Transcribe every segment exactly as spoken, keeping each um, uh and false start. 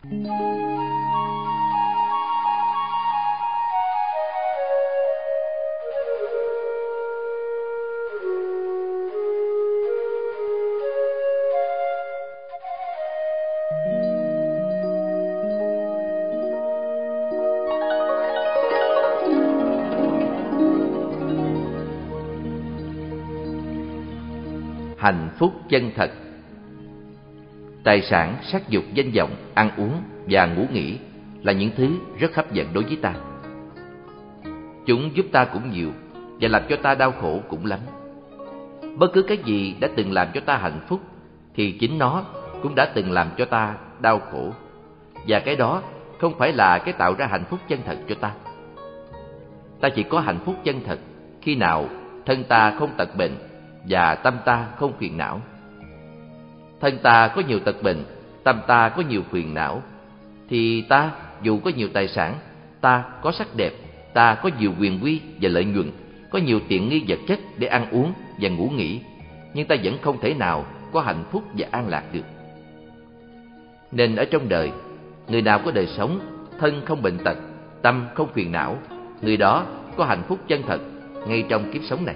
Hạnh phúc chân thật. Tài sản, sắc dục, danh vọng, ăn uống và ngủ nghỉ là những thứ rất hấp dẫn đối với ta. Chúng giúp ta cũng nhiều và làm cho ta đau khổ cũng lắm. Bất cứ cái gì đã từng làm cho ta hạnh phúc thì chính nó cũng đã từng làm cho ta đau khổ. Và cái đó không phải là cái tạo ra hạnh phúc chân thật cho ta. Ta chỉ có hạnh phúc chân thật khi nào thân ta không tật bệnh và tâm ta không phiền não. Thân ta có nhiều tật bệnh, tâm ta có nhiều phiền não, thì ta dù có nhiều tài sản, ta có sắc đẹp, ta có nhiều quyền uy và lợi nhuận, có nhiều tiện nghi vật chất để ăn uống và ngủ nghỉ, nhưng ta vẫn không thể nào có hạnh phúc và an lạc được. Nên ở trong đời, người nào có đời sống, thân không bệnh tật, tâm không phiền não, người đó có hạnh phúc chân thật ngay trong kiếp sống này.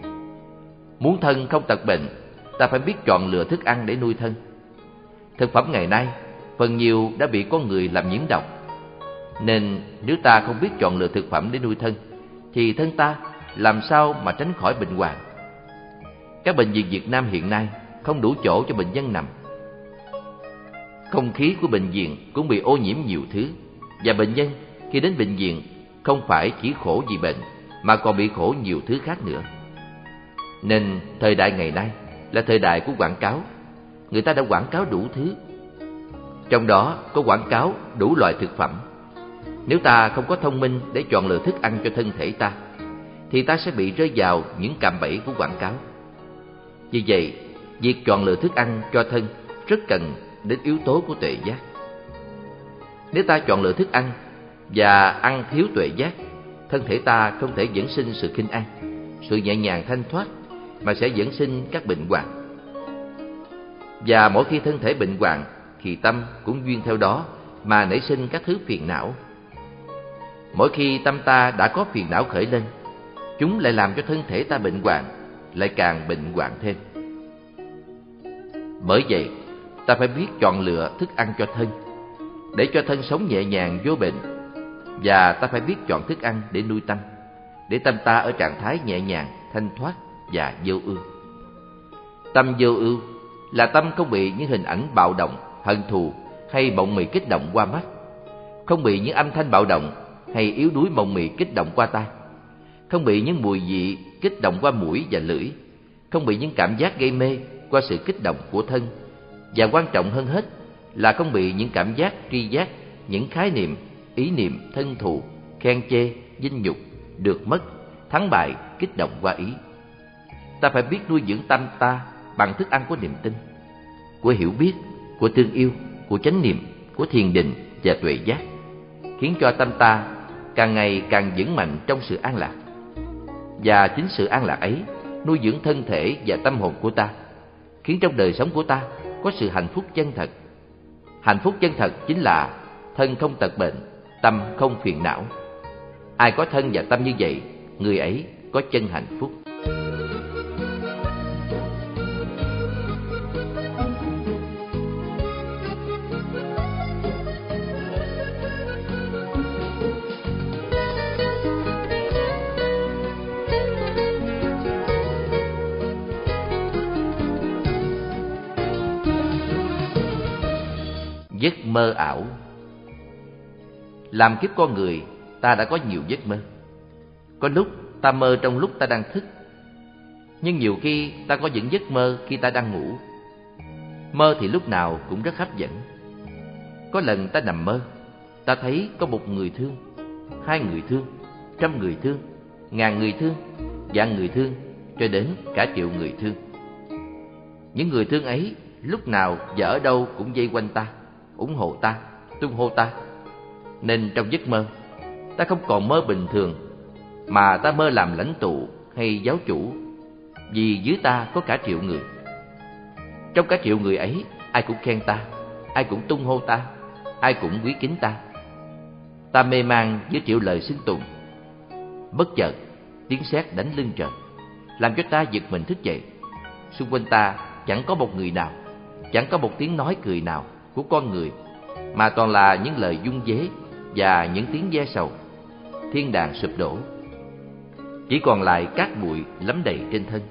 Muốn thân không tật bệnh, ta phải biết chọn lựa thức ăn để nuôi thân. Thực phẩm ngày nay phần nhiều đã bị con người làm nhiễm độc, nên nếu ta không biết chọn lựa thực phẩm để nuôi thân thì thân ta làm sao mà tránh khỏi bệnh hoạn. Các bệnh viện Việt Nam hiện nay không đủ chỗ cho bệnh nhân nằm. Không khí của bệnh viện cũng bị ô nhiễm nhiều thứ, và bệnh nhân khi đến bệnh viện không phải chỉ khổ vì bệnh mà còn bị khổ nhiều thứ khác nữa. Nên thời đại ngày nay là thời đại của quảng cáo. Người ta đã quảng cáo đủ thứ, trong đó có quảng cáo đủ loại thực phẩm. Nếu ta không có thông minh để chọn lựa thức ăn cho thân thể ta, thì ta sẽ bị rơi vào những cạm bẫy của quảng cáo. Vì vậy, việc chọn lựa thức ăn cho thân rất cần đến yếu tố của tuệ giác. Nếu ta chọn lựa thức ăn và ăn thiếu tuệ giác, thân thể ta không thể dẫn sinh sự khinh an, sự nhẹ nhàng thanh thoát, mà sẽ dẫn sinh các bệnh hoạn. Và mỗi khi thân thể bệnh hoạn thì tâm cũng duyên theo đó mà nảy sinh các thứ phiền não. Mỗi khi tâm ta đã có phiền não khởi lên, chúng lại làm cho thân thể ta bệnh hoạn, lại càng bệnh hoạn thêm. Bởi vậy, ta phải biết chọn lựa thức ăn cho thân, để cho thân sống nhẹ nhàng vô bệnh. Và ta phải biết chọn thức ăn để nuôi tâm, để tâm ta ở trạng thái nhẹ nhàng, thanh thoát và vô ưu. Tâm vô ưu là tâm không bị những hình ảnh bạo động, hận thù hay mộng mị kích động qua mắt, không bị những âm thanh bạo động hay yếu đuối mộng mị kích động qua tai, không bị những mùi vị kích động qua mũi và lưỡi, không bị những cảm giác gây mê qua sự kích động của thân, và quan trọng hơn hết là không bị những cảm giác tri giác, những khái niệm, ý niệm thân thù, khen chê, vinh nhục, được mất, thắng bại kích động qua ý. Ta phải biết nuôi dưỡng tâm ta bằng thức ăn của niềm tin, của hiểu biết, của thương yêu, của chánh niệm, của thiền định và tuệ giác, khiến cho tâm ta càng ngày càng vững mạnh trong sự an lạc. Và chính sự an lạc ấy nuôi dưỡng thân thể và tâm hồn của ta, khiến trong đời sống của ta có sự hạnh phúc chân thật. Hạnh phúc chân thật chính là thân không tật bệnh, tâm không phiền não. Ai có thân và tâm như vậy, người ấy có chân hạnh phúc. Giấc mơ ảo. Làm kiếp con người, ta đã có nhiều giấc mơ. Có lúc ta mơ trong lúc ta đang thức, nhưng nhiều khi ta có những giấc mơ khi ta đang ngủ. Mơ thì lúc nào cũng rất hấp dẫn. Có lần ta nằm mơ, ta thấy có một người thương, hai người thương, trăm người thương, ngàn người thương, vạn người thương, cho đến cả triệu người thương. Những người thương ấy lúc nào và ở đâu cũng vây quanh ta, ủng hộ ta, tung hô ta. Nên trong giấc mơ, ta không còn mơ bình thường, mà ta mơ làm lãnh tụ hay giáo chủ, vì dưới ta có cả triệu người. Trong cả triệu người ấy, ai cũng khen ta, ai cũng tung hô ta, ai cũng quý kính ta. Ta mê man với triệu lời xưng tụng. Bất chợt tiếng sét đánh lưng trời, làm cho ta giật mình thức dậy. Xung quanh ta chẳng có một người nào, chẳng có một tiếng nói cười nào của con người, mà toàn là những lời dung vế và những tiếng ve sầu. Thiên đàng sụp đổ, chỉ còn lại cát bụi lấm đầy trên thân.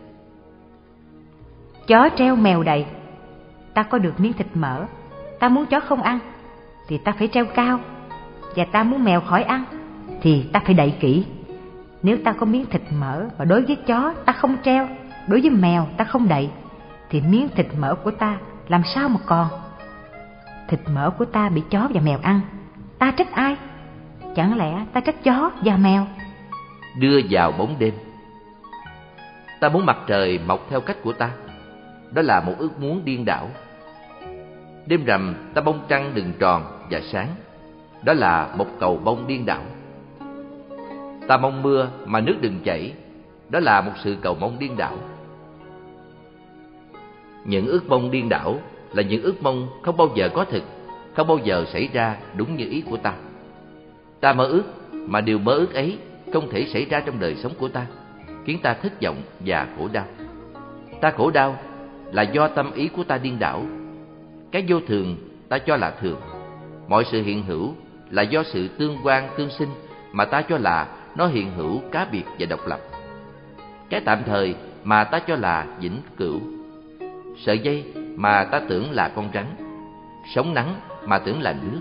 Chó treo mèo đầy. Ta có được miếng thịt mỡ, ta muốn chó không ăn thì ta phải treo cao, và ta muốn mèo khỏi ăn thì ta phải đậy kỹ. Nếu ta có miếng thịt mỡ và đối với chó ta không treo, đối với mèo ta không đậy, thì miếng thịt mỡ của ta làm sao mà còn? Thịt mỡ của ta bị chó và mèo ăn, ta trách ai? Chẳng lẽ ta trách chó và mèo? Đưa vào bóng đêm. Ta muốn mặt trời mọc theo cách của ta, đó là một ước muốn điên đảo. Đêm rằm ta bông trăng đừng tròn và sáng, đó là một cầu bông điên đảo. Ta mong mưa mà nước đừng chảy, đó là một sự cầu mong điên đảo. Những ước mong điên đảo là những ước mong không bao giờ có thực, không bao giờ xảy ra đúng như ý của ta. Ta mơ ước mà điều mơ ước ấy không thể xảy ra trong đời sống của ta, khiến ta thất vọng và khổ đau. Ta khổ đau là do tâm ý của ta điên đảo. Cái vô thường ta cho là thường. Mọi sự hiện hữu là do sự tương quan tương sinh mà ta cho là nó hiện hữu cá biệt và độc lập. Cái tạm thời mà ta cho là vĩnh cửu. Sợi dây mà ta tưởng là con rắn, sóng nắng mà tưởng là nước.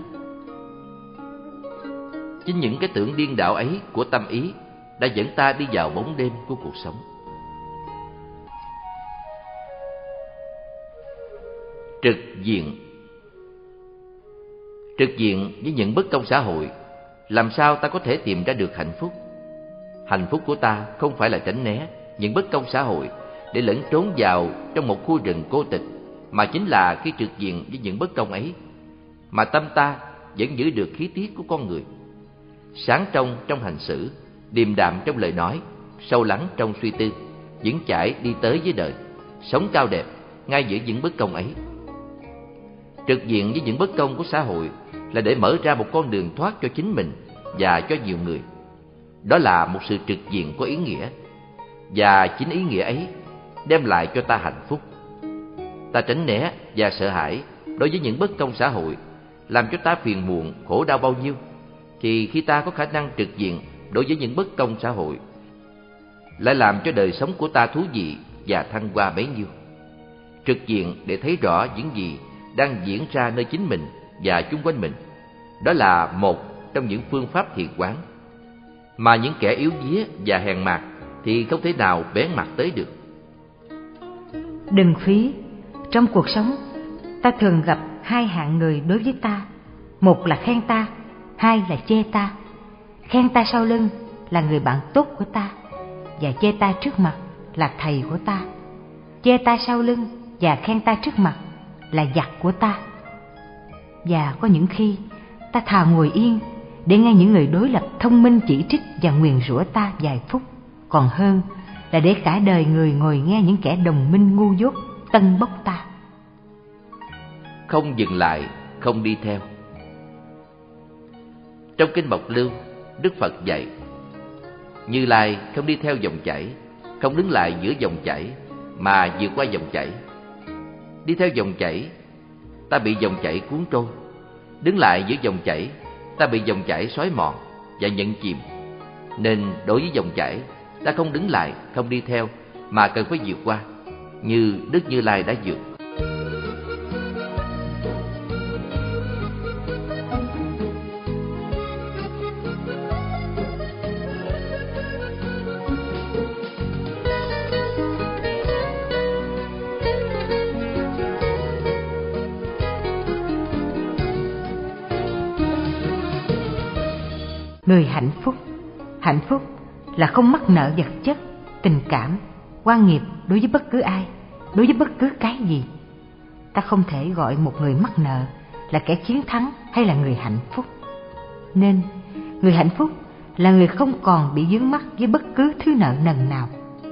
Chính những cái tưởng điên đảo ấy của tâm ý đã dẫn ta đi vào bóng đêm của cuộc sống. Trực diện. Trực diện với những bất công xã hội, làm sao ta có thể tìm ra được hạnh phúc? Hạnh phúc của ta không phải là tránh né những bất công xã hội để lẫn trốn vào trong một khu rừng cô tịch, mà chính là khi trực diện với những bất công ấy mà tâm ta vẫn giữ được khí tiết của con người, sáng trong trong hành xử, điềm đạm trong lời nói, sâu lắng trong suy tư, vững chãi đi tới với đời, sống cao đẹp ngay giữa những bất công ấy. Trực diện với những bất công của xã hội là để mở ra một con đường thoát cho chính mình và cho nhiều người. Đó là một sự trực diện có ý nghĩa, và chính ý nghĩa ấy đem lại cho ta hạnh phúc. Ta tránh né và sợ hãi đối với những bất công xã hội, làm cho ta phiền muộn, khổ đau bao nhiêu, thì khi ta có khả năng trực diện đối với những bất công xã hội, lại làm cho đời sống của ta thú vị và thăng hoa bấy nhiêu. Trực diện để thấy rõ những gì đang diễn ra nơi chính mình và chung quanh mình, đó là một trong những phương pháp thiền quán mà những kẻ yếu đuối và hèn mạt thì không thể nào bén mặt tới được. Đừng phí. Trong cuộc sống, ta thường gặp hai hạng người đối với ta. Một là khen ta, hai là chê ta. Khen ta sau lưng là người bạn tốt của ta, và chê ta trước mặt là thầy của ta. Chê ta sau lưng và khen ta trước mặt là giặc của ta. Và có những khi ta thà ngồi yên để nghe những người đối lập thông minh chỉ trích và nguyền rủa ta vài phút, còn hơn là để cả đời người ngồi nghe những kẻ đồng minh ngu dốt tân bốc ta. Không dừng lại, không đi theo. Trong kinh Mộc Lưu, Đức Phật dạy: Như Lai không đi theo dòng chảy, không đứng lại giữa dòng chảy, mà vượt qua dòng chảy. Đi theo dòng chảy, ta bị dòng chảy cuốn trôi. Đứng lại giữa dòng chảy, ta bị dòng chảy xói mòn và nhận chìm. Nên đối với dòng chảy, ta không đứng lại, không đi theo, mà cần phải vượt qua, như Đức Như Lai đã vượt. Người hạnh phúc. Hạnh phúc là không mắc nợ vật chất, tình cảm, quan nghiệp đối với bất cứ ai, đối với bất cứ cái gì. Ta không thể gọi một người mắc nợ là kẻ chiến thắng hay là người hạnh phúc. Nên người hạnh phúc là người không còn bị vướng mắc với bất cứ thứ nợ nần nào.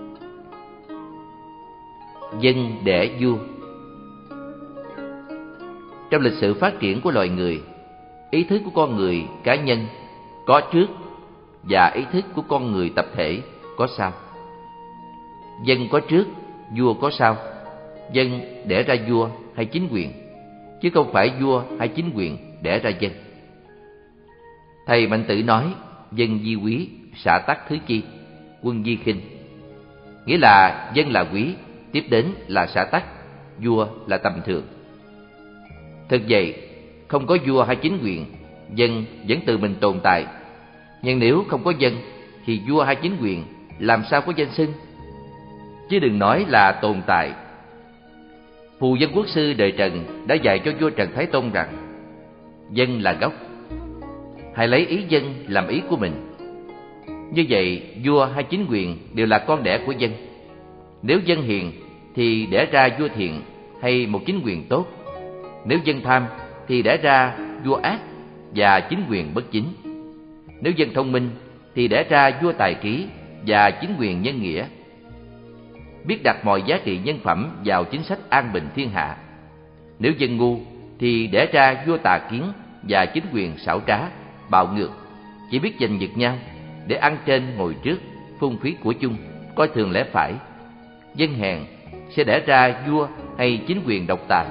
Dân đẻ vua. Trong lịch sử phát triển của loài người, ý thức của con người cá nhân có trước và ý thức của con người tập thể có sau. Dân có trước, vua có sau. Dân đẻ ra vua hay chính quyền, chứ không phải vua hay chính quyền đẻ ra dân. Thầy Mạnh Tử nói dân vi quý, xã tắc thứ chi, quân vi khinh. Nghĩa là dân là quý, tiếp đến là xã tắc, vua là tầm thường. Thực vậy, không có vua hay chính quyền, dân vẫn tự mình tồn tại. Nhưng nếu không có dân, thì vua hay chính quyền làm sao có danh xưng? Chứ đừng nói là tồn tại. Phù Dân Quốc sư đời Trần đã dạy cho vua Trần Thái Tông rằng dân là gốc, hãy lấy ý dân làm ý của mình. Như vậy, vua hay chính quyền đều là con đẻ của dân. Nếu dân hiền thì đẻ ra vua thiện hay một chính quyền tốt. Nếu dân tham thì đẻ ra vua ác và chính quyền bất chính. Nếu dân thông minh thì đẻ ra vua tài trí và chính quyền nhân nghĩa. Biết đặt mọi giá trị nhân phẩm vào chính sách an bình thiên hạ. Nếu dân ngu thì đẻ ra vua tà kiến và chính quyền xảo trá, bạo ngược, chỉ biết giành giật nhau để ăn trên ngồi trước, phung phí của chung, coi thường lẽ phải. Dân hèn sẽ đẻ ra vua hay chính quyền độc tài.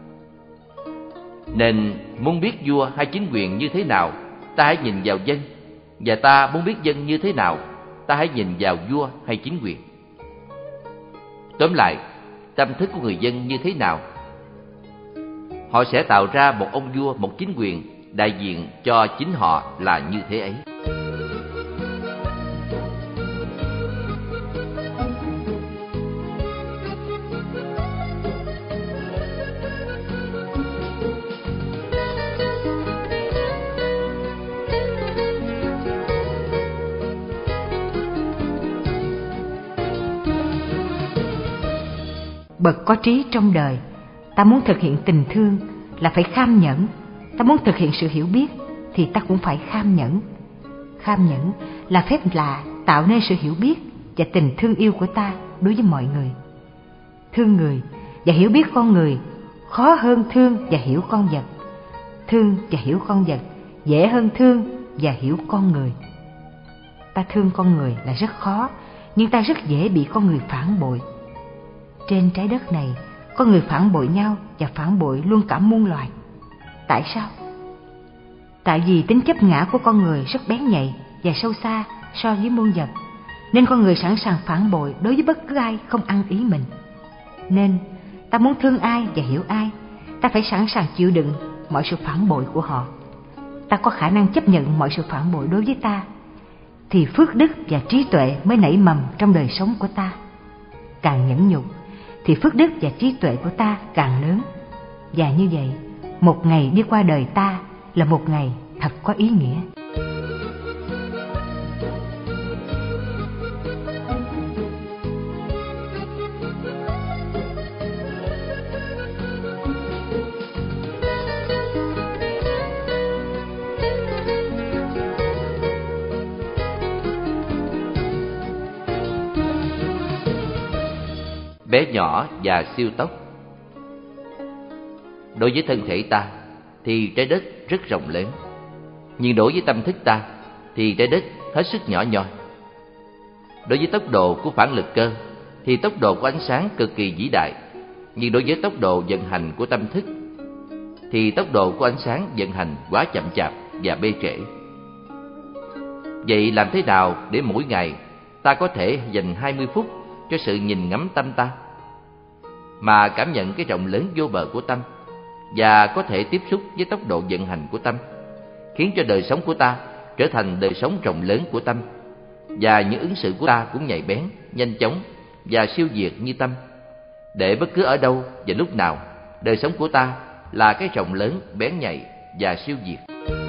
Nên muốn biết vua hay chính quyền như thế nào, ta hãy nhìn vào dân, và ta muốn biết dân như thế nào, ta hãy nhìn vào vua hay chính quyền. Tóm lại, tâm thức của người dân như thế nào, họ sẽ tạo ra một ông vua, một chính quyền đại diện cho chính họ là như thế ấy. Bậc có trí trong đời, ta muốn thực hiện tình thương là phải kham nhẫn. Ta muốn thực hiện sự hiểu biết thì ta cũng phải kham nhẫn. Kham nhẫn là phép lạ tạo nên sự hiểu biết và tình thương yêu của ta đối với mọi người. Thương người và hiểu biết con người khó hơn thương và hiểu con vật. Thương và hiểu con vật dễ hơn thương và hiểu con người. Ta thương con người là rất khó, nhưng ta rất dễ bị con người phản bội. Trên trái đất này, con người phản bội nhau và phản bội luôn cả muôn loài. Tại sao? Tại vì tính chấp ngã của con người rất bén nhạy và sâu xa so với muôn vật, nên con người sẵn sàng phản bội đối với bất cứ ai không ăn ý mình. Nên ta muốn thương ai và hiểu ai, ta phải sẵn sàng chịu đựng mọi sự phản bội của họ. Ta có khả năng chấp nhận mọi sự phản bội đối với ta, thì phước đức và trí tuệ mới nảy mầm trong đời sống của ta. Càng nhẫn nhục thì phước đức và trí tuệ của ta càng lớn. Và như vậy, một ngày đi qua đời ta là một ngày thật có ý nghĩa. Bé nhỏ và siêu tốc. Đối với thân thể ta thì trái đất rất rộng lớn, nhưng đối với tâm thức ta thì trái đất hết sức nhỏ nhoi. Đối với tốc độ của phản lực cơ thì tốc độ của ánh sáng cực kỳ vĩ đại, nhưng đối với tốc độ vận hành của tâm thức thì tốc độ của ánh sáng vận hành quá chậm chạp và bê trễ. Vậy làm thế nào để mỗi ngày ta có thể dành hai mươi phút cho sự nhìn ngắm tâm ta, mà cảm nhận cái rộng lớn vô bờ của tâm, và có thể tiếp xúc với tốc độ vận hành của tâm, khiến cho đời sống của ta trở thành đời sống rộng lớn của tâm, và những ứng xử của ta cũng nhạy bén, nhanh chóng và siêu việt như tâm, để bất cứ ở đâu và lúc nào đời sống của ta là cái rộng lớn, bén nhạy và siêu việt.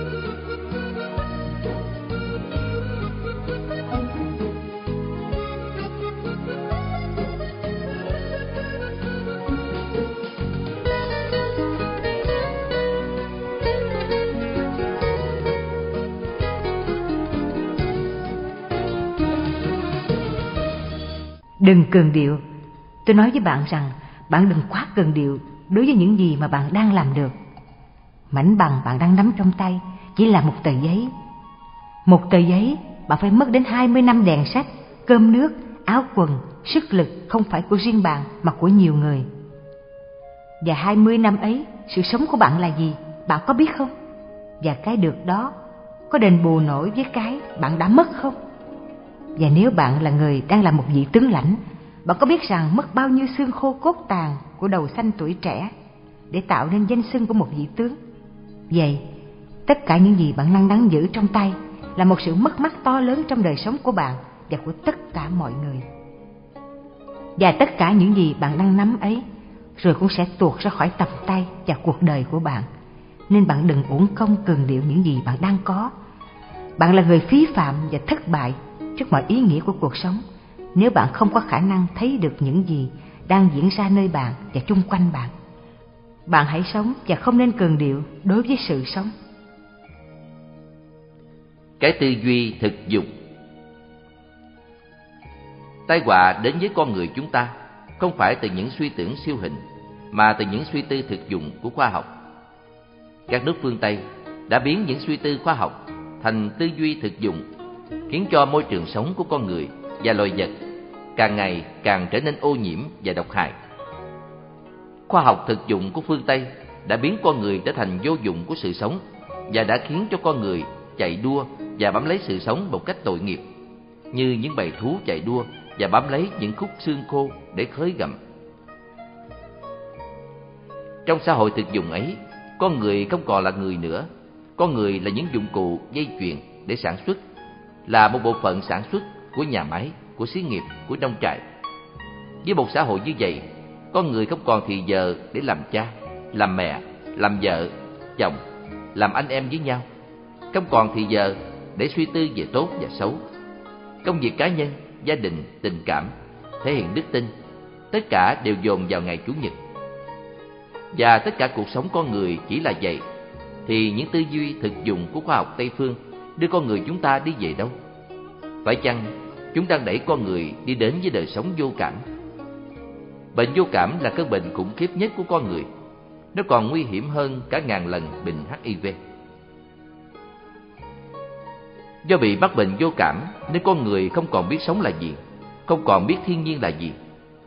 Đừng cường điệu. Tôi nói với bạn rằng bạn đừng quá cường điệu đối với những gì mà bạn đang làm được. Mảnh bằng bạn đang nắm trong tay chỉ là một tờ giấy. Một tờ giấy bạn phải mất đến hai mươi năm đèn sách, cơm nước, áo quần, sức lực không phải của riêng bạn mà của nhiều người. Và hai mươi năm ấy, sự sống của bạn là gì? Bạn có biết không? Và cái được đó có đền bù nổi với cái bạn đã mất không? Và nếu bạn là người đang là một vị tướng lãnh, bạn có biết rằng mất bao nhiêu xương khô cốt tàn của đầu xanh tuổi trẻ để tạo nên danh xưng của một vị tướng? Vậy, tất cả những gì bạn đang nắm giữ trong tay là một sự mất mát to lớn trong đời sống của bạn và của tất cả mọi người. Và tất cả những gì bạn đang nắm ấy rồi cũng sẽ tuột ra khỏi tầm tay và cuộc đời của bạn. Nên bạn đừng uổng công cường điệu những gì bạn đang có. Bạn là người phí phạm và thất bại trước mọi ý nghĩa của cuộc sống nếu bạn không có khả năng thấy được những gì đang diễn ra nơi bạn và chung quanh bạn. Bạn hãy sống và không nên cường điệu đối với sự sống. Cái tư duy thực dụng. Tai họa đến với con người chúng ta không phải từ những suy tưởng siêu hình, mà từ những suy tư thực dụng của khoa học. Các nước phương Tây đã biến những suy tư khoa học thành tư duy thực dụng, khiến cho môi trường sống của con người và loài vật càng ngày càng trở nên ô nhiễm và độc hại. Khoa học thực dụng của phương Tây đã biến con người trở thành vô dụng của sự sống và đã khiến cho con người chạy đua và bám lấy sự sống một cách tội nghiệp, như những bầy thú chạy đua và bám lấy những khúc xương khô để khới gặm. Trong xã hội thực dụng ấy, con người không còn là người nữa. Con người là những dụng cụ dây chuyền để sản xuất, là một bộ phận sản xuất của nhà máy, của xí nghiệp, của nông trại. Với một xã hội như vậy, con người không còn thì giờ để làm cha, làm mẹ, làm vợ, chồng, làm anh em với nhau. Không còn thì giờ để suy tư về tốt và xấu. Công việc cá nhân, gia đình, tình cảm, thể hiện đức tin, tất cả đều dồn vào ngày Chủ nhật. Và tất cả cuộc sống con người chỉ là vậy, thì những tư duy thực dụng của khoa học Tây phương đưa con người chúng ta đi về đâu? Phải chăng chúng đang đẩy con người đi đến với đời sống vô cảm? Bệnh vô cảm là cơn bệnh khủng khiếp nhất của con người. Nó còn nguy hiểm hơn cả ngàn lần bệnh H I V. Do bị mắc bệnh vô cảm nên con người không còn biết sống là gì, không còn biết thiên nhiên là gì.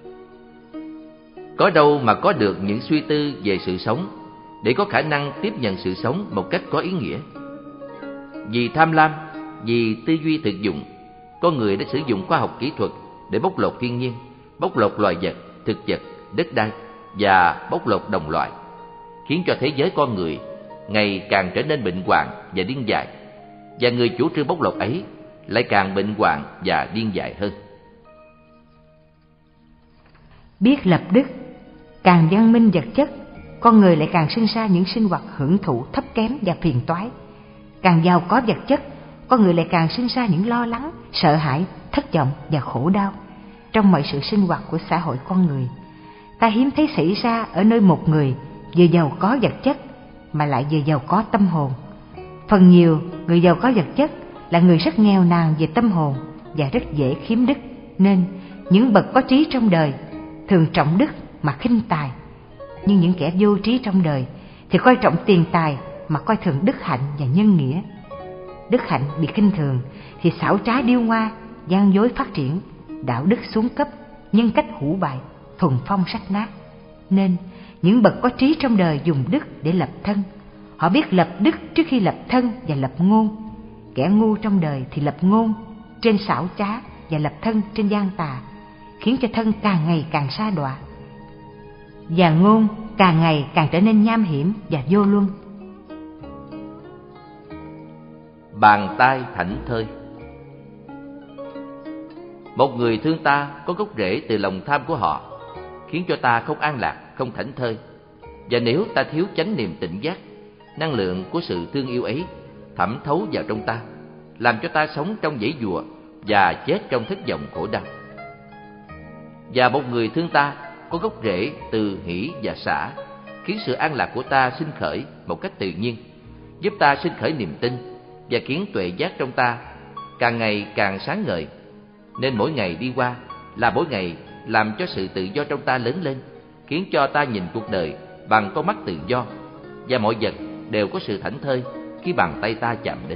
Có đâu mà có được những suy tư về sự sống để có khả năng tiếp nhận sự sống một cách có ý nghĩa. Vì tham lam, vì tư duy thực dụng, con người đã sử dụng khoa học kỹ thuật để bóc lột thiên nhiên, bóc lột loài vật, thực vật, đất đai và bóc lột đồng loại, khiến cho thế giới con người ngày càng trở nên bệnh hoạn và điên dại, và người chủ trương bóc lột ấy lại càng bệnh hoạn và điên dại hơn. Biết lập đức, càng văn minh vật chất, con người lại càng sinh ra những sinh hoạt hưởng thụ thấp kém và phiền toái. Càng giàu có vật chất, con người lại càng sinh ra những lo lắng, sợ hãi, thất vọng và khổ đau. Trong mọi sự sinh hoạt của xã hội con người, ta hiếm thấy xảy ra ở nơi một người vừa giàu có vật chất mà lại vừa giàu có tâm hồn. Phần nhiều người giàu có vật chất là người rất nghèo nàn về tâm hồn và rất dễ khiếm đức, nên những bậc có trí trong đời thường trọng đức mà khinh tài, nhưng những kẻ vô trí trong đời thì coi trọng tiền tài mà coi thường đức hạnh và nhân nghĩa. Đức hạnh bị khinh thường thì xảo trá điêu ngoa, gian dối phát triển, đạo đức xuống cấp, nhân cách hủ bại, thuần phong rách nát. Nên những bậc có trí trong đời dùng đức để lập thân. Họ biết lập đức trước khi lập thân và lập ngôn. Kẻ ngu trong đời thì lập ngôn trên xảo trá và lập thân trên gian tà, khiến cho thân càng ngày càng sa đọa và ngôn càng ngày càng trở nên nham hiểm và vô luân. Bàn tay thảnh thơi. Một người thương ta có gốc rễ từ lòng tham của họ, khiến cho ta không an lạc, không thảnh thơi. Và nếu ta thiếu chánh niệm tỉnh giác, năng lượng của sự thương yêu ấy thẩm thấu vào trong ta, làm cho ta sống trong dãy dùa và chết trong thất vọng khổ đau. Và một người thương ta có gốc rễ từ hỷ và xả, khiến sự an lạc của ta sinh khởi một cách tự nhiên, giúp ta sinh khởi niềm tin và khiến tuệ giác trong ta càng ngày càng sáng ngời. Nên mỗi ngày đi qua là mỗi ngày làm cho sự tự do trong ta lớn lên, khiến cho ta nhìn cuộc đời bằng con mắt tự do, và mọi vật đều có sự thảnh thơi khi bàn tay ta chạm đến.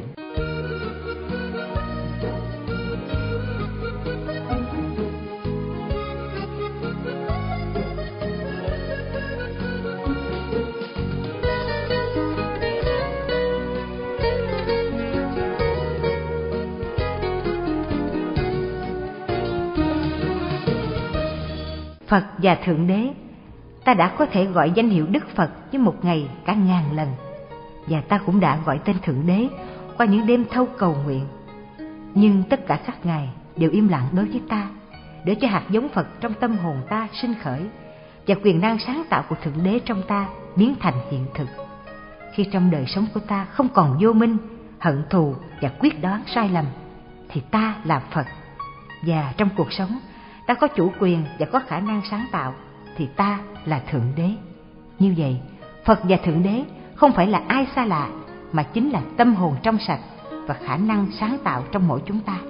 Phật và Thượng Đế, ta đã có thể gọi danh hiệu Đức Phật với một ngày cả ngàn lần, và ta cũng đã gọi tên Thượng Đế qua những đêm thâu cầu nguyện. Nhưng tất cả các ngài đều im lặng đối với ta, để cho hạt giống Phật trong tâm hồn ta sinh khởi, và quyền năng sáng tạo của Thượng Đế trong ta biến thành hiện thực. Khi trong đời sống của ta không còn vô minh, hận thù và quyết đoán sai lầm, thì ta là Phật. Và trong cuộc sống ta có chủ quyền và có khả năng sáng tạo, thì ta là Thượng Đế. Như vậy, Phật và Thượng Đế không phải là ai xa lạ, mà chính là tâm hồn trong sạch và khả năng sáng tạo trong mỗi chúng ta.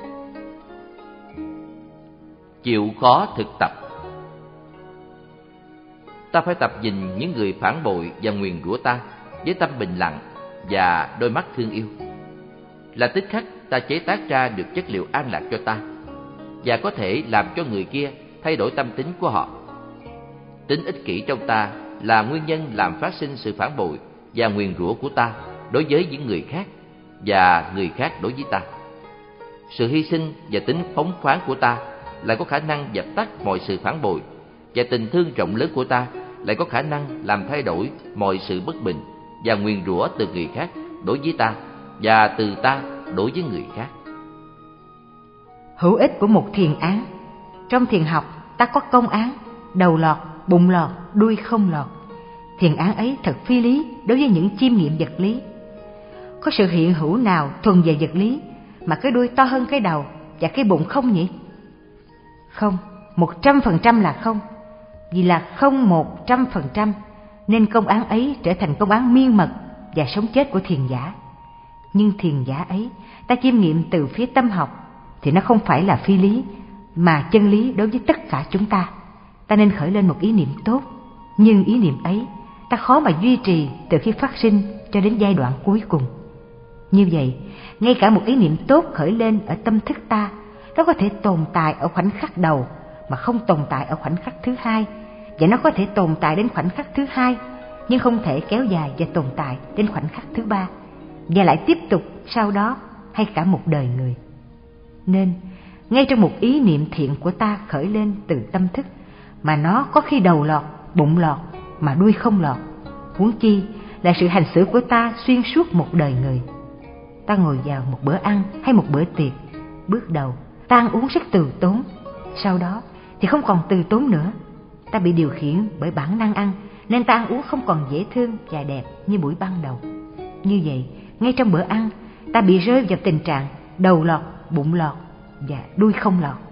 Chịu khó thực tập. Ta phải tập nhìn những người phản bội và nguyền rủa ta với tâm bình lặng và đôi mắt thương yêu. Là tích khắc ta chế tác ra được chất liệu an lạc cho ta, và có thể làm cho người kia thay đổi tâm tính của họ. Tính ích kỷ trong ta là nguyên nhân làm phát sinh sự phản bội và nguyền rủa của ta đối với những người khác và người khác đối với ta. Sự hy sinh và tính phóng khoáng của ta lại có khả năng dập tắt mọi sự phản bội, và tình thương rộng lớn của ta lại có khả năng làm thay đổi mọi sự bất bình và nguyền rủa từ người khác đối với ta, và từ ta đối với người khác. Hữu ích của một thiền án. Trong thiền học ta có công án: đầu lọt, bụng lọt, đuôi không lọt. Thiền án ấy thật phi lý đối với những chiêm nghiệm vật lý. Có sự hiện hữu nào thuần về vật lý mà cái đuôi to hơn cái đầu và cái bụng không nhỉ? Không, một trăm phần trăm là không. Vì là không một trăm phần trăm, nên công án ấy trở thành công án miên mật và sống chết của thiền giả. Nhưng thiền giả ấy ta chiêm nghiệm từ phía tâm học thì nó không phải là phi lý, mà chân lý đối với tất cả chúng ta. Ta nên khởi lên một ý niệm tốt, nhưng ý niệm ấy ta khó mà duy trì từ khi phát sinh cho đến giai đoạn cuối cùng. Như vậy, ngay cả một ý niệm tốt khởi lên ở tâm thức ta, nó có thể tồn tại ở khoảnh khắc đầu mà không tồn tại ở khoảnh khắc thứ hai, và nó có thể tồn tại đến khoảnh khắc thứ hai nhưng không thể kéo dài và tồn tại đến khoảnh khắc thứ ba, và lại tiếp tục sau đó hay cả một đời người. Nên ngay trong một ý niệm thiện của ta khởi lên từ tâm thức, mà nó có khi đầu lọt, bụng lọt mà đuôi không lọt, huống chi là sự hành xử của ta xuyên suốt một đời người. Ta ngồi vào một bữa ăn hay một bữa tiệc, bước đầu ta ăn uống rất từ tốn, sau đó thì không còn từ tốn nữa. Ta bị điều khiển bởi bản năng ăn, nên ta ăn uống không còn dễ thương và đẹp như buổi ban đầu. Như vậy, ngay trong bữa ăn, ta bị rơi vào tình trạng đầu lọt, bụng lọt và đuôi không lọt.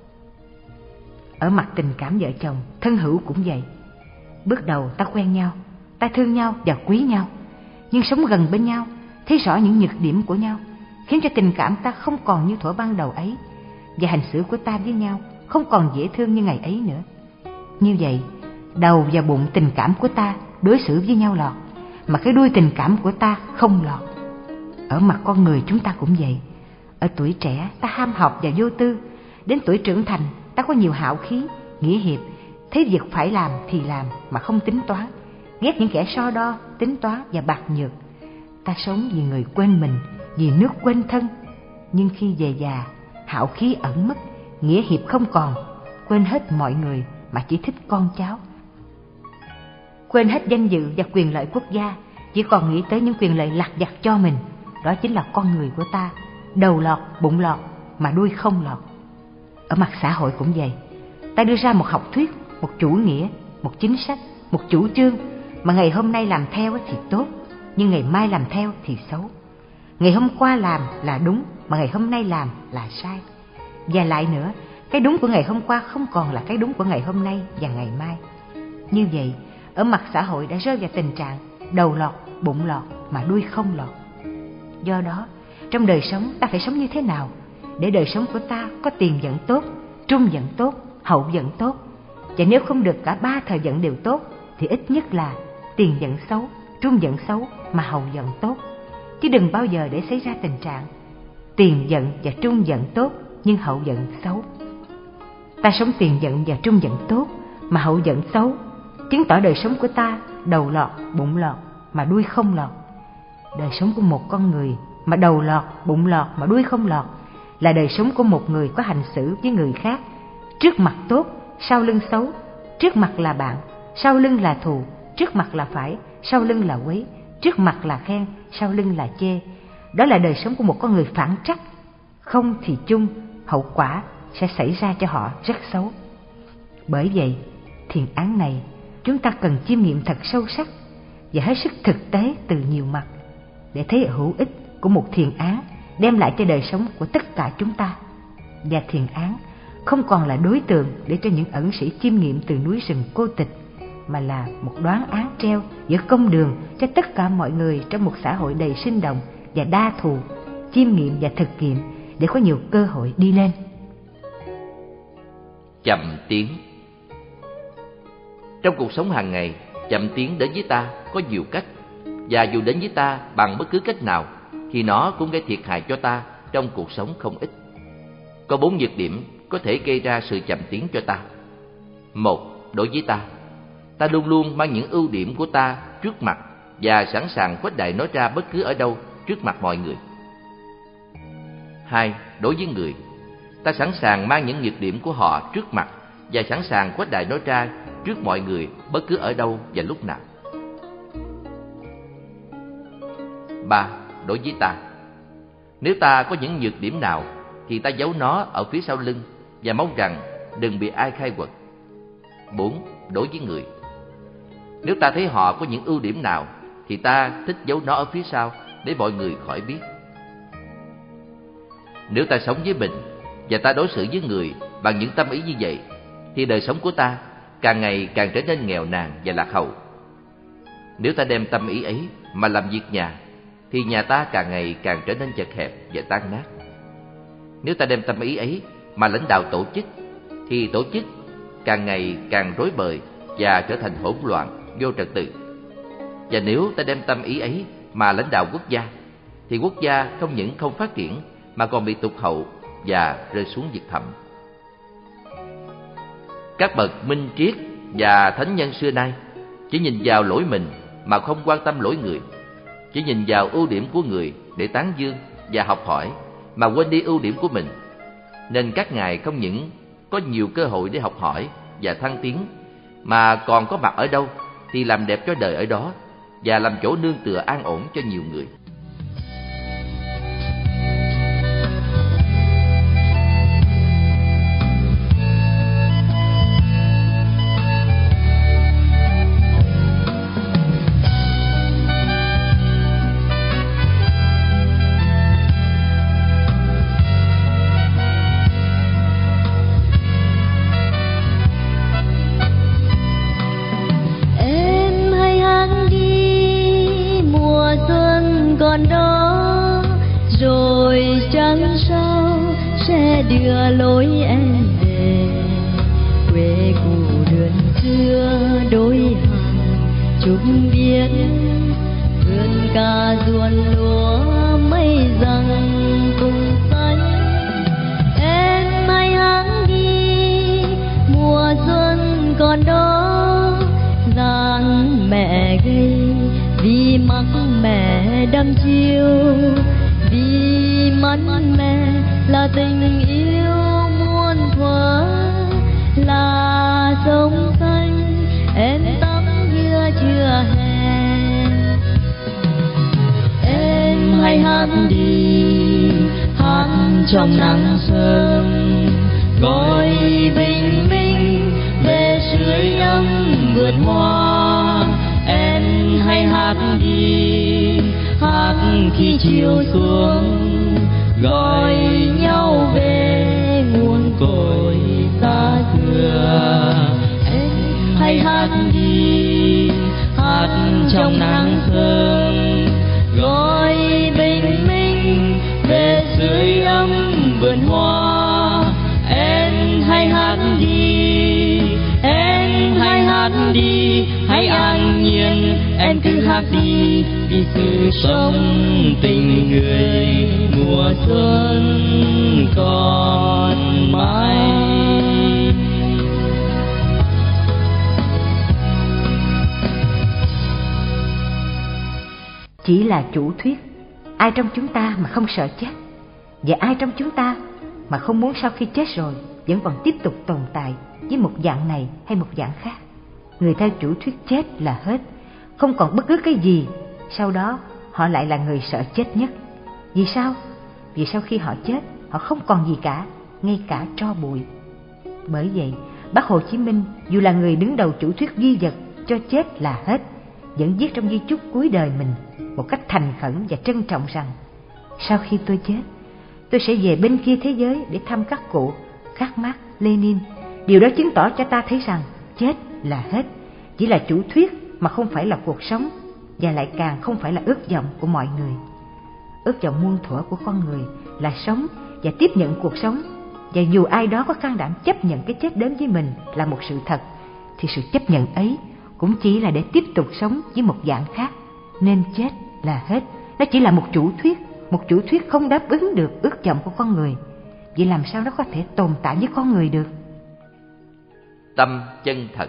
Ở mặt tình cảm vợ chồng, thân hữu cũng vậy. Bước đầu ta quen nhau, ta thương nhau và quý nhau, nhưng sống gần bên nhau, thấy rõ những nhược điểm của nhau, khiến cho tình cảm ta không còn như thuở ban đầu ấy, và hành xử của ta với nhau không còn dễ thương như ngày ấy nữa. Như vậy, đầu và bụng tình cảm của ta đối xử với nhau lọt, mà cái đuôi tình cảm của ta không lọt. Ở mặt con người chúng ta cũng vậy. Ở tuổi trẻ ta ham học và vô tư, đến tuổi trưởng thành ta có nhiều hão khí, nghĩa hiệp, thấy việc phải làm thì làm mà không tính toán, ghét những kẻ so đo, tính toán và bạc nhược. Ta sống vì người quên mình, vì nước quên thân. Nhưng khi về già, hão khí ẩn mất, nghĩa hiệp không còn, quên hết mọi người mà chỉ thích con cháu, quên hết danh dự và quyền lợi quốc gia, chỉ còn nghĩ tới những quyền lợi lặt vặt cho mình. Đó chính là con người của ta, đầu lọt, bụng lọt mà đuôi không lọt. Ở mặt xã hội cũng vậy. Ta đưa ra một học thuyết, một chủ nghĩa, một chính sách, một chủ trương mà ngày hôm nay làm theo thì tốt, nhưng ngày mai làm theo thì xấu. Ngày hôm qua làm là đúng, mà ngày hôm nay làm là sai. Và lại nữa, cái đúng của ngày hôm qua không còn là cái đúng của ngày hôm nay và ngày mai. Như vậy, ở mặt xã hội đã rơi vào tình trạng đầu lọt, bụng lọt mà đuôi không lọt. Do đó, trong đời sống ta phải sống như thế nào để đời sống của ta có tiền vận tốt, trung vận tốt, hậu vận tốt? Và nếu không được cả ba thời vận đều tốt, thì ít nhất là tiền vận xấu, trung vận xấu mà hậu giận tốt, chứ đừng bao giờ để xảy ra tình trạng tiền giận và trung giận tốt nhưng hậu giận xấu. Ta sống tiền giận và trung giận tốt mà hậu giận xấu, chứng tỏ đời sống của ta đầu lọt bụng lọt mà đuôi không lọt. Đời sống của một con người mà đầu lọt bụng lọt mà đuôi không lọt là đời sống của một người có hành xử với người khác trước mặt tốt, sau lưng xấu, trước mặt là bạn, sau lưng là thù, trước mặt là phải, sau lưng là quấy, trước mặt là khen, sau lưng là chê. Đó là đời sống của một con người phản trắc. Không thì chung, hậu quả sẽ xảy ra cho họ rất xấu. Bởi vậy, thiền án này chúng ta cần chiêm nghiệm thật sâu sắc và hết sức thực tế từ nhiều mặt để thấy hữu ích của một thiền án đem lại cho đời sống của tất cả chúng ta. Và thiền án không còn là đối tượng để cho những ẩn sĩ chiêm nghiệm từ núi rừng cô tịch, mà là một đoán án treo giữa công đường cho tất cả mọi người trong một xã hội đầy sinh động và đa thù, chiêm nghiệm và thực nghiệm để có nhiều cơ hội đi lên. Chậm tiến. Trong cuộc sống hàng ngày, chậm tiến đến với ta có nhiều cách, và dù đến với ta bằng bất cứ cách nào thì nó cũng gây thiệt hại cho ta trong cuộc sống không ít. Có bốn nhược điểm có thể gây ra sự chậm tiến cho ta. Một, đối với ta, ta luôn luôn mang những ưu điểm của ta trước mặt và sẵn sàng khuếch đại nó ra bất cứ ở đâu trước mặt mọi người. Hai, đối với người, ta sẵn sàng mang những nhược điểm của họ trước mặt và sẵn sàng khuếch đại nó ra trước mọi người bất cứ ở đâu và lúc nào. Ba, đối với ta, nếu ta có những nhược điểm nào thì ta giấu nó ở phía sau lưng và mong rằng đừng bị ai khai quật. Bốn, đối với người, nếu ta thấy họ có những ưu điểm nào thì ta thích giấu nó ở phía sau để mọi người khỏi biết. Nếu ta sống với mình và ta đối xử với người bằng những tâm ý như vậy thì đời sống của ta càng ngày càng trở nên nghèo nàn và lạc hậu. Nếu ta đem tâm ý ấy mà làm việc nhà thì nhà ta càng ngày càng trở nên chật hẹp và tan nát. Nếu ta đem tâm ý ấy mà lãnh đạo tổ chức thì tổ chức càng ngày càng rối bời và trở thành hỗn loạn, vô trật tự. Và nếu ta đem tâm ý ấy mà lãnh đạo quốc gia thì quốc gia không những không phát triển mà còn bị tụt hậu và rơi xuống vực thẳm. Các bậc minh triết và thánh nhân xưa nay chỉ nhìn vào lỗi mình mà không quan tâm lỗi người, chỉ nhìn vào ưu điểm của người để tán dương và học hỏi mà quên đi ưu điểm của mình. Nên các ngài không những có nhiều cơ hội để học hỏi và thăng tiến, mà còn có mặt ở đâu thì làm đẹp cho đời ở đó và làm chỗ nương tựa an ổn cho nhiều người. Đưa lối em về quê cũ đường xưa, đôi hàng trúc biếc vườn cà ruộng lúa mây răng cùng xanh. Em hãy hăng đi, mùa xuân còn đó, dáng mẹ gầy vì mắc mẹ đăm chiêu, vì mắt mẹ là tình yêu muôn thuở, là sông xanh em tắm như chưa hè. Em hãy hát đi, hát trong nắng sớm, gọi bình minh về sưởi ấm vườn hoa. Em hãy hát đi, hát khi chiều xuống, gọi nhau về nguồn cội xa xưa. Em hãy hát đi, hát trong nắng sớm, gọi bình minh về sưởi ấm vườn hoa. Em hãy hát đi, em hãy hát đi, hãy an nhiên em cứ hát đi vì sự sống tình người mùa xuân còn mãi. Chỉ là chủ thuyết, ai trong chúng ta mà không sợ chết? Và ai trong chúng ta mà không muốn sau khi chết rồi vẫn còn tiếp tục tồn tại với một dạng này hay một dạng khác? Người theo chủ thuyết chết là hết, không còn bất cứ cái gì, sau đó họ lại là người sợ chết nhất. Vì sao? Vì sau khi họ chết, họ không còn gì cả, ngay cả tro bụi. Bởi vậy, Bác Hồ Chí Minh dù là người đứng đầu chủ thuyết duy vật cho chết là hết, vẫn viết trong di chúc cuối đời mình một cách thành khẩn và trân trọng rằng: sau khi tôi chết, tôi sẽ về bên kia thế giới để thăm các cụ Karl Marx, Lenin. Điều đó chứng tỏ cho ta thấy rằng chết là hết, chỉ là chủ thuyết mà không phải là cuộc sống, và lại càng không phải là ước vọng của mọi người. Ước vọng muôn thuở của con người là sống và tiếp nhận cuộc sống, và dù ai đó có can đảm chấp nhận cái chết đến với mình là một sự thật, thì sự chấp nhận ấy cũng chỉ là để tiếp tục sống với một dạng khác. Nên chết là hết, nó chỉ là một chủ thuyết, một chủ thuyết không đáp ứng được ước vọng của con người. Vậy làm sao nó có thể tồn tại với con người được? Tâm chân thật.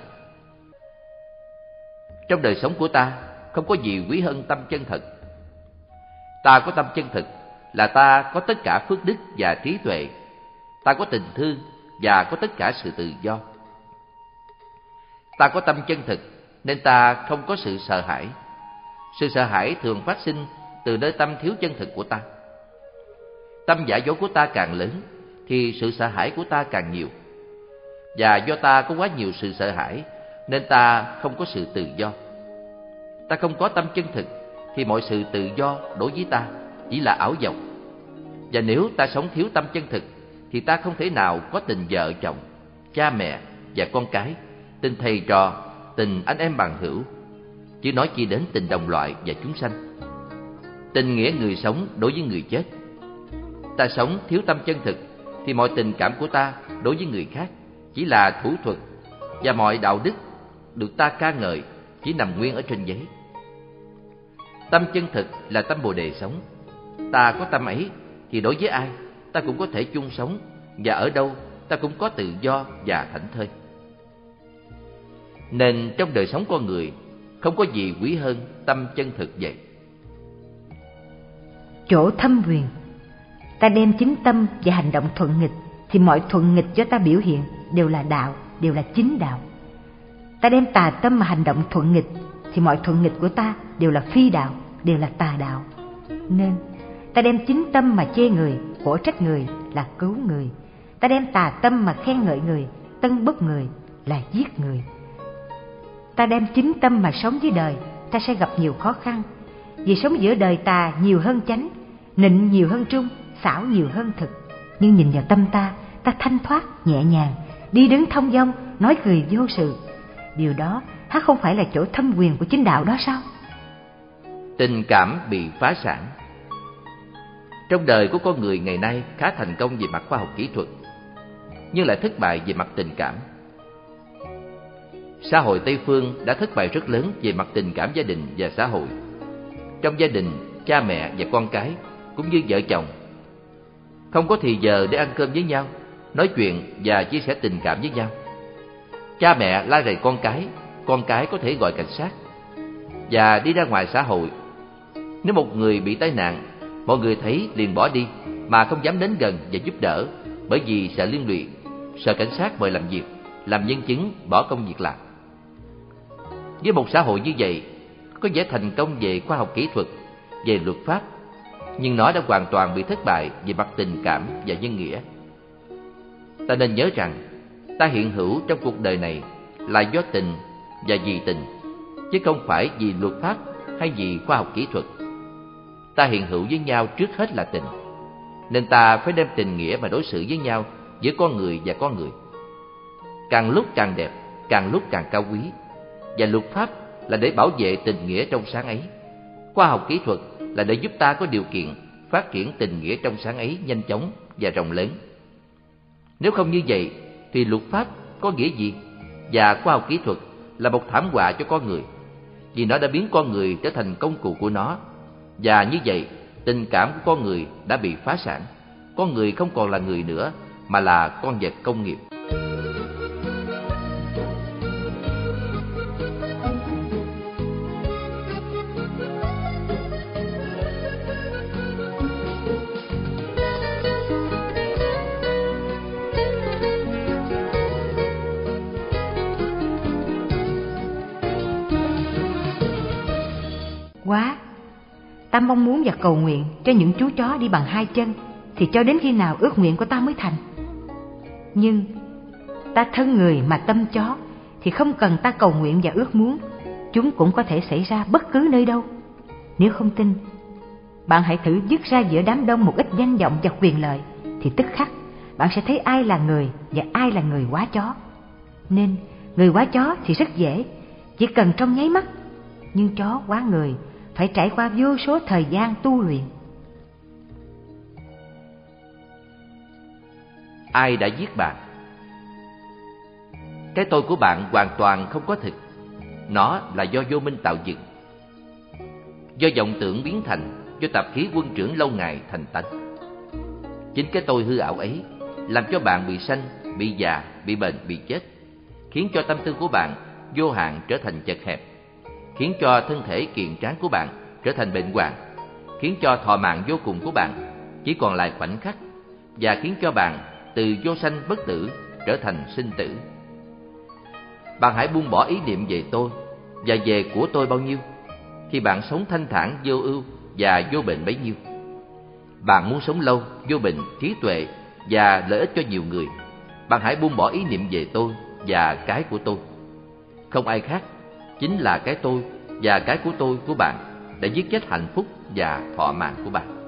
Trong đời sống của ta không có gì quý hơn tâm chân thật. Ta có tâm chân thực là ta có tất cả phước đức và trí tuệ. Ta có tình thương và có tất cả sự tự do. Ta có tâm chân thực nên ta không có sự sợ hãi. Sự sợ hãi thường phát sinh từ nơi tâm thiếu chân thực của ta. Tâm giả dối của ta càng lớn thì sự sợ hãi của ta càng nhiều. Và do ta có quá nhiều sự sợ hãi nên ta không có sự tự do. Ta không có tâm chân thực thì mọi sự tự do đối với ta chỉ là ảo vọng. Và nếu ta sống thiếu tâm chân thực thì ta không thể nào có tình vợ chồng, cha mẹ và con cái, tình thầy trò, tình anh em bằng hữu, chứ nói chi đến tình đồng loại và chúng sanh. Tình nghĩa người sống đối với người chết. Ta sống thiếu tâm chân thực thì mọi tình cảm của ta đối với người khác chỉ là thủ thuật, và mọi đạo đức được ta ca ngợi chỉ nằm nguyên ở trên giấy. Tâm chân thực là tâm Bồ Đề sống. Ta có tâm ấy thì đối với ai ta cũng có thể chung sống, và ở đâu ta cũng có tự do và thảnh thơi. Nên trong đời sống con người không có gì quý hơn tâm chân thực vậy. Chỗ thâm quyền. Ta đem chính tâm và hành động thuận nghịch thì mọi thuận nghịch do ta biểu hiện đều là đạo, đều là chính đạo. Ta đem tà tâm mà hành động thuận nghịch thì mọi thuận nghịch của ta đều là phi đạo, đều là tà đạo. Nên ta đem chính tâm mà chê người, khổ trách người là cứu người. Ta đem tà tâm mà khen ngợi người, tân bốc người là giết người. Ta đem chính tâm mà sống với đời, ta sẽ gặp nhiều khó khăn. Vì sống giữa đời tà nhiều hơn chánh, nịnh nhiều hơn trung, xảo nhiều hơn thực. Nhưng nhìn vào tâm ta, ta thanh thoát, nhẹ nhàng, đi đứng thông dong, nói cười vô sự. Điều đó há không phải là chỗ thâm quyền của chính đạo đó sao? Tình cảm bị phá sản. Trong đời của con người ngày nay khá thành công về mặt khoa học kỹ thuật, nhưng lại thất bại về mặt tình cảm. Xã hội Tây phương đã thất bại rất lớn về mặt tình cảm gia đình và xã hội. Trong gia đình, cha mẹ và con cái cũng như vợ chồng không có thì giờ để ăn cơm với nhau, nói chuyện và chia sẻ tình cảm với nhau. Cha mẹ la rầy con cái, con cái có thể gọi cảnh sát. Và đi ra ngoài xã hội, nếu một người bị tai nạn, mọi người thấy liền bỏ đi mà không dám đến gần và giúp đỡ, bởi vì sợ liên lụy, sợ cảnh sát mời làm việc, làm nhân chứng bỏ công việc làm. Với một xã hội như vậy, có vẻ thành công về khoa học kỹ thuật, về luật pháp, nhưng nó đã hoàn toàn bị thất bại về mặt tình cảm và nhân nghĩa. Ta nên nhớ rằng, ta hiện hữu trong cuộc đời này là do tình và vì tình, chứ không phải vì luật pháp hay vì khoa học kỹ thuật. Ta hiện hữu với nhau trước hết là tình, nên ta phải đem tình nghĩa mà đối xử với nhau giữa con người và con người. Càng lúc càng đẹp, càng lúc càng cao quý. Và luật pháp là để bảo vệ tình nghĩa trong sáng ấy. Khoa học kỹ thuật là để giúp ta có điều kiện phát triển tình nghĩa trong sáng ấy nhanh chóng và rộng lớn. Nếu không như vậy thì luật pháp có nghĩa gì? Và khoa học kỹ thuật là một thảm họa cho con người. vì nó đã biến con người trở thành công cụ của nó. Và như vậy, tình cảm của con người đã bị phá sản. Con người không còn là người nữa, mà là con vật công nghiệp. Quá, ta mong muốn và cầu nguyện cho những chú chó đi bằng hai chân, thì cho đến khi nào ước nguyện của ta mới thành. Nhưng ta thân người mà tâm chó, thì không cần ta cầu nguyện và ước muốn, chúng cũng có thể xảy ra bất cứ nơi đâu. Nếu không tin, bạn hãy thử dứt ra giữa đám đông một ít danh vọng và quyền lợi, thì tức khắc bạn sẽ thấy ai là người và ai là người quá chó. Nên người quá chó thì rất dễ, chỉ cần trong nháy mắt. Nhưng chó quá người phải trải qua vô số thời gian tu luyện. Ai đã giết bạn? Cái tôi của bạn hoàn toàn không có thực. Nó là do vô minh tạo dựng, do vọng tưởng biến thành, do tạp khí quân trưởng lâu ngày thành tánh. Chính cái tôi hư ảo ấy làm cho bạn bị sanh, bị già, bị bệnh, bị chết, khiến cho tâm tư của bạn vô hạn trở thành chật hẹp, khiến cho thân thể kiện tráng của bạn trở thành bệnh hoạn, khiến cho thọ mạng vô cùng của bạn chỉ còn lại khoảnh khắc, và khiến cho bạn từ vô sanh bất tử trở thành sinh tử. Bạn hãy buông bỏ ý niệm về tôi và về của tôi bao nhiêu, khi bạn sống thanh thản, vô ưu và vô bệnh bấy nhiêu. Bạn muốn sống lâu, vô bệnh, trí tuệ và lợi ích cho nhiều người, bạn hãy buông bỏ ý niệm về tôi và cái của tôi. Không ai khác, chính là cái tôi và cái của tôi của bạn đã giết chết hạnh phúc và thọ mạng của bạn.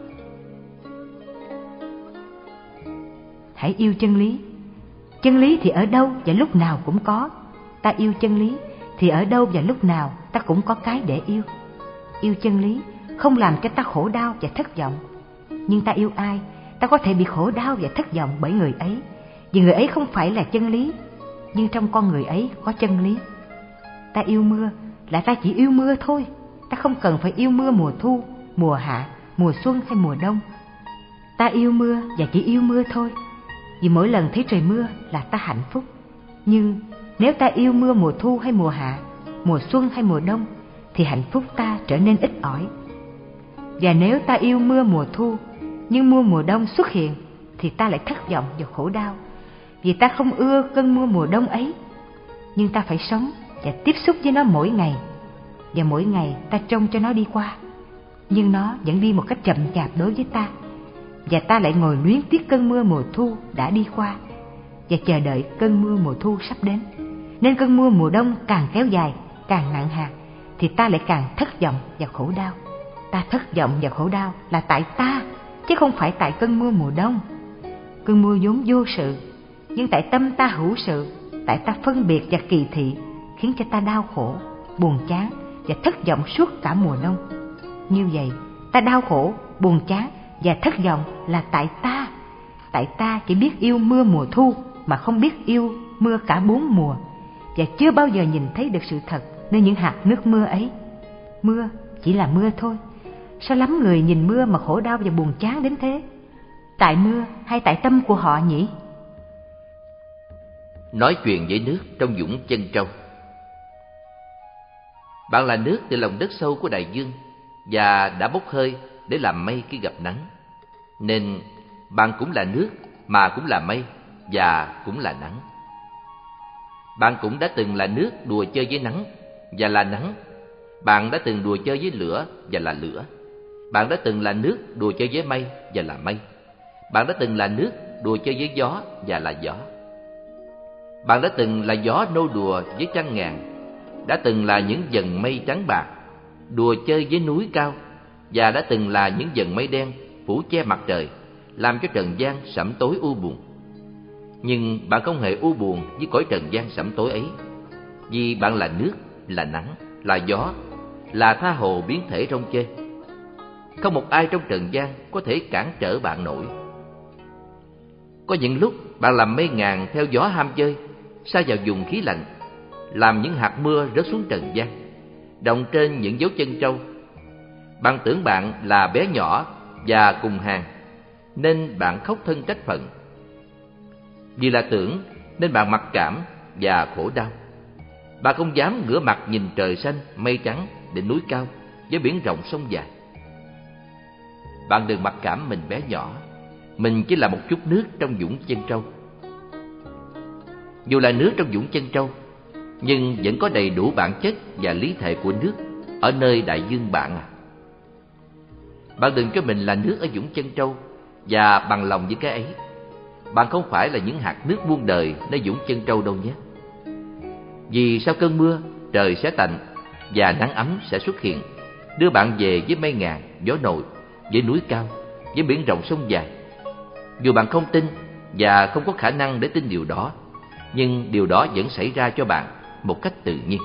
Hãy yêu chân lý. Chân lý thì ở đâu và lúc nào cũng có. Ta yêu chân lý thì ở đâu và lúc nào ta cũng có cái để yêu. Yêu chân lý không làm cho ta khổ đau và thất vọng. Nhưng ta yêu ai, ta có thể bị khổ đau và thất vọng bởi người ấy, vì người ấy không phải là chân lý, nhưng trong con người ấy có chân lý. Ta yêu mưa là ta chỉ yêu mưa thôi. Ta không cần phải yêu mưa mùa thu, mùa hạ, mùa xuân hay mùa đông. Ta yêu mưa và chỉ yêu mưa thôi, vì mỗi lần thấy trời mưa là ta hạnh phúc. Nhưng nếu ta yêu mưa mùa thu hay mùa hạ, mùa xuân hay mùa đông, thì hạnh phúc ta trở nên ít ỏi. Và nếu ta yêu mưa mùa thu, nhưng mưa mùa đông xuất hiện, thì ta lại thất vọng và khổ đau, vì ta không ưa cơn mưa mùa đông ấy. Nhưng ta phải sống và tiếp xúc với nó mỗi ngày, và mỗi ngày ta trông cho nó đi qua. Nhưng nó vẫn đi một cách chậm chạp đối với ta, và ta lại ngồi luyến tiếc cơn mưa mùa thu đã đi qua, và chờ đợi cơn mưa mùa thu sắp đến. Nên cơn mưa mùa đông càng kéo dài, càng nặng hạt, thì ta lại càng thất vọng và khổ đau. Ta thất vọng và khổ đau là tại ta, chứ không phải tại cơn mưa mùa đông. Cơn mưa vốn vô sự, nhưng tại tâm ta hữu sự, tại ta phân biệt và kỳ thị, khiến cho ta đau khổ, buồn chán và thất vọng suốt cả mùa đông. Như vậy, ta đau khổ, buồn chán và thất vọng là tại ta. Tại ta chỉ biết yêu mưa mùa thu mà không biết yêu mưa cả bốn mùa, và chưa bao giờ nhìn thấy được sự thật nơi những hạt nước mưa ấy. Mưa chỉ là mưa thôi. Sao lắm người nhìn mưa mà khổ đau và buồn chán đến thế? Tại mưa hay tại tâm của họ nhỉ? Nói chuyện với nước trong vũng chân trâu. Bạn là nước từ lòng đất sâu của đại dương và đã bốc hơi để làm mây khi gặp nắng. Nên bạn cũng là nước mà cũng là mây và cũng là nắng. Bạn cũng đã từng là nước đùa chơi với nắng và là nắng. Bạn đã từng đùa chơi với lửa và là lửa. Bạn đã từng là nước đùa chơi với mây và là mây. Bạn đã từng là nước đùa chơi với gió và là gió. Bạn đã từng là gió nô đùa với trăng ngàn, đã từng là những dần mây trắng bạc đùa chơi với núi cao, và đã từng là những dần mây đen phủ che mặt trời, làm cho trần gian sẫm tối u buồn. Nhưng bạn không hề u buồn với cõi trần gian sẫm tối ấy, vì bạn là nước, là nắng, là gió, là tha hồ biến thể rong chơi. Không một ai trong trần gian có thể cản trở bạn nổi. Có những lúc bạn làm mây ngàn theo gió ham chơi, sa vào vùng khí lạnh, làm những hạt mưa rớt xuống trần gian. đọng trên những dấu chân trâu. Bạn tưởng bạn là bé nhỏ và cùng hàng, nên bạn khóc thân trách phận. Vì là tưởng nên bạn mặc cảm và khổ đau. Bạn không dám ngửa mặt nhìn trời xanh, mây trắng, đỉnh núi cao với biển rộng sông dài. Bạn đừng mặc cảm mình bé nhỏ, mình chỉ là một chút nước trong vũng chân trâu. Dù là nước trong vũng chân trâu, nhưng vẫn có đầy đủ bản chất và lý thể của nước ở nơi đại dương bạn à. Bạn đừng cho mình là nước ở vũng chân trâu và bằng lòng với cái ấy. Bạn không phải là những hạt nước muôn đời nơi vũng chân trâu đâu nhé. Vì sau cơn mưa, trời sẽ tạnh và nắng ấm sẽ xuất hiện, đưa bạn về với mây ngàn, gió nổi, với núi cao, với biển rộng sông dài. Dù bạn không tin và không có khả năng để tin điều đó, nhưng điều đó vẫn xảy ra cho bạn một cách tự nhiên.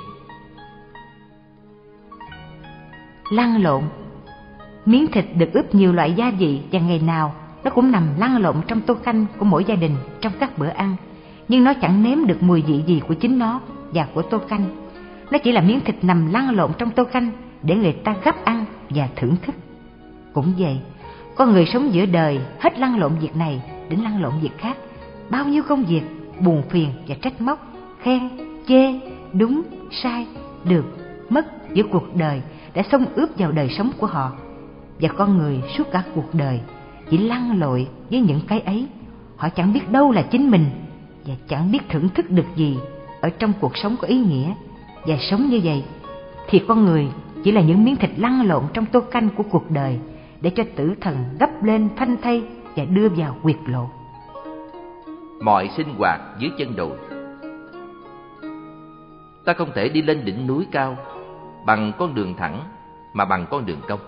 Lăn lộn. Miếng thịt được ướp nhiều loại gia vị và ngày nào nó cũng nằm lăn lộn trong tô canh của mỗi gia đình trong các bữa ăn, nhưng nó chẳng nếm được mùi vị gì của chính nó và của tô canh. Nó chỉ là miếng thịt nằm lăn lộn trong tô canh để người ta gắp ăn và thưởng thức. Cũng vậy, con người sống giữa đời hết lăn lộn việc này đến lăn lộn việc khác. Bao nhiêu công việc, buồn phiền và trách móc, khen, chê, đúng, sai, được, mất giữa cuộc đời đã xông ướp vào đời sống của họ. Và con người suốt cả cuộc đời chỉ lăn lội với những cái ấy. Họ chẳng biết đâu là chính mình và chẳng biết thưởng thức được gì ở trong cuộc sống có ý nghĩa. Và sống như vậy thì con người chỉ là những miếng thịt lăn lộn trong tô canh của cuộc đời, để cho tử thần gấp lên phanh thây và đưa vào huyệt lộ. Mọi sinh hoạt dưới chân đồi. Ta không thể đi lên đỉnh núi cao bằng con đường thẳng, mà bằng con đường cong.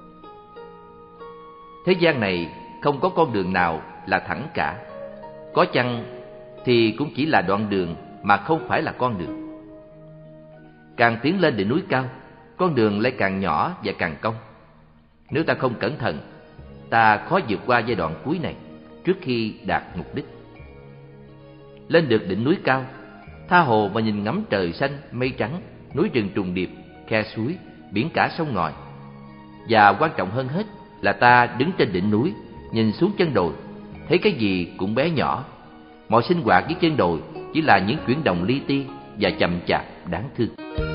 Thế gian này không có con đường nào là thẳng cả. Có chăng thì cũng chỉ là đoạn đường mà không phải là con đường. Càng tiến lên đỉnh núi cao, con đường lại càng nhỏ và càng cong. Nếu ta không cẩn thận, ta khó vượt qua giai đoạn cuối này trước khi đạt mục đích. Lên được đỉnh núi cao, tha hồ mà nhìn ngắm trời xanh, mây trắng, núi rừng trùng điệp, khe suối, biển cả sông ngòi. Và quan trọng hơn hết là ta đứng trên đỉnh núi, nhìn xuống chân đồi, thấy cái gì cũng bé nhỏ. Mọi sinh hoạt dưới chân đồi chỉ là những chuyển động li ti và chậm chạp đáng thương.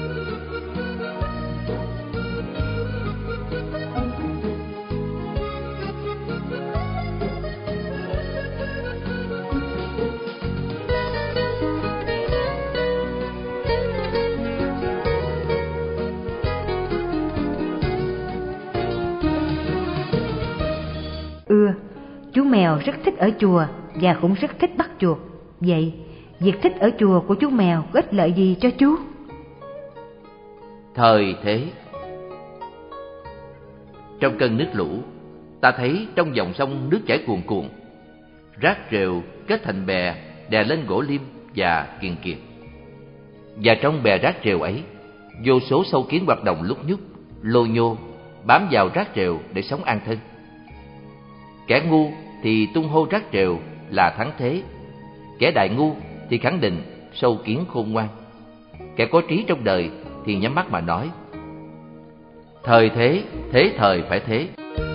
Ưa, chú mèo rất thích ở chùa và cũng rất thích bắt chuột. Vậy, việc thích ở chùa của chú mèo có ích lợi gì cho chú? Thời thế. Trong cơn nước lũ, ta thấy trong dòng sông nước chảy cuồn cuộn, rác rêu kết thành bè đè lên gỗ liêm và kiền kiệt. Và trong bè rác rêu ấy, vô số sâu kiến hoạt động lúc nhúc, lô nhô, bám vào rác rêu để sống an thân. Kẻ ngu thì tung hô rác rêu là thắng thế, kẻ đại ngu thì khẳng định sâu kiến khôn ngoan. Kẻ có trí trong đời thì nhắm mắt mà nói: thời thế, thế thời phải thế.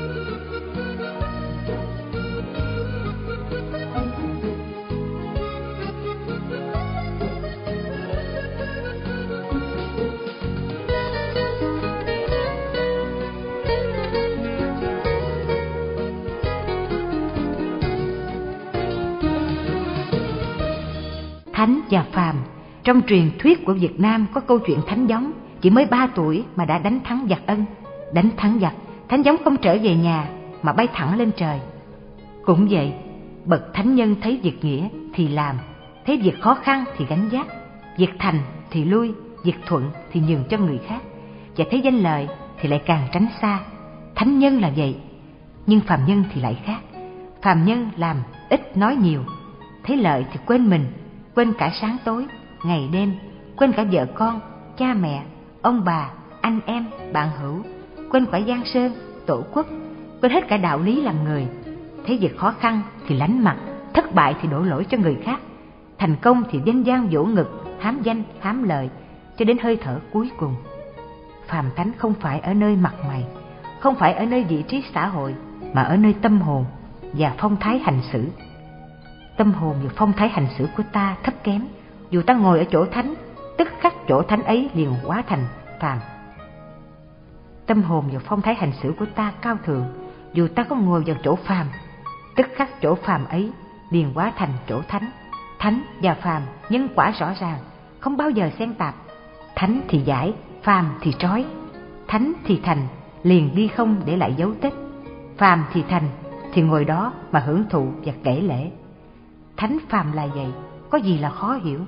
Thánh và phàm. Trong truyền thuyết của Việt Nam có câu chuyện thánh giống chỉ mới ba tuổi mà đã đánh thắng giặc Ân. Đánh thắng giặc, thánh giống không trở về nhà mà bay thẳng lên trời. Cũng vậy, bậc thánh nhân thấy việc nghĩa thì làm, thấy việc khó khăn thì gánh vác, việc thành thì lui, việc thuận thì nhường cho người khác, và thấy danh lợi thì lại càng tránh xa. Thánh nhân là vậy, nhưng phàm nhân thì lại khác. Phàm nhân làm ít nói nhiều, thấy lợi thì quên mình, quên cả sáng tối, ngày đêm, quên cả vợ con, cha mẹ, ông bà, anh em, bạn hữu, quên cả giang sơn, tổ quốc, quên hết cả đạo lý làm người. Thấy việc khó khăn thì lánh mặt, thất bại thì đổ lỗi cho người khác, thành công thì danh gian vỗ ngực, hám danh, hám lợi, cho đến hơi thở cuối cùng. phàm thánh không phải ở nơi mặt mày, không phải ở nơi vị trí xã hội, mà ở nơi tâm hồn và phong thái hành xử. Tâm hồn và phong thái hành xử của ta thấp kém, dù ta ngồi ở chỗ thánh, tức khắc chỗ thánh ấy liền hóa thành phàm. Tâm hồn và phong thái hành xử của ta cao thượng, dù ta có ngồi vào chỗ phàm, tức khắc chỗ phàm ấy liền hóa thành chỗ thánh. Thánh và phàm nhân quả rõ ràng, không bao giờ xen tạp. Thánh thì giải, phàm thì trói. Thánh thì thành, liền đi không để lại dấu tích. Phàm thì thành, thì ngồi đó mà hưởng thụ và kể lễ. Thánh phàm là vậy, có gì là khó hiểu.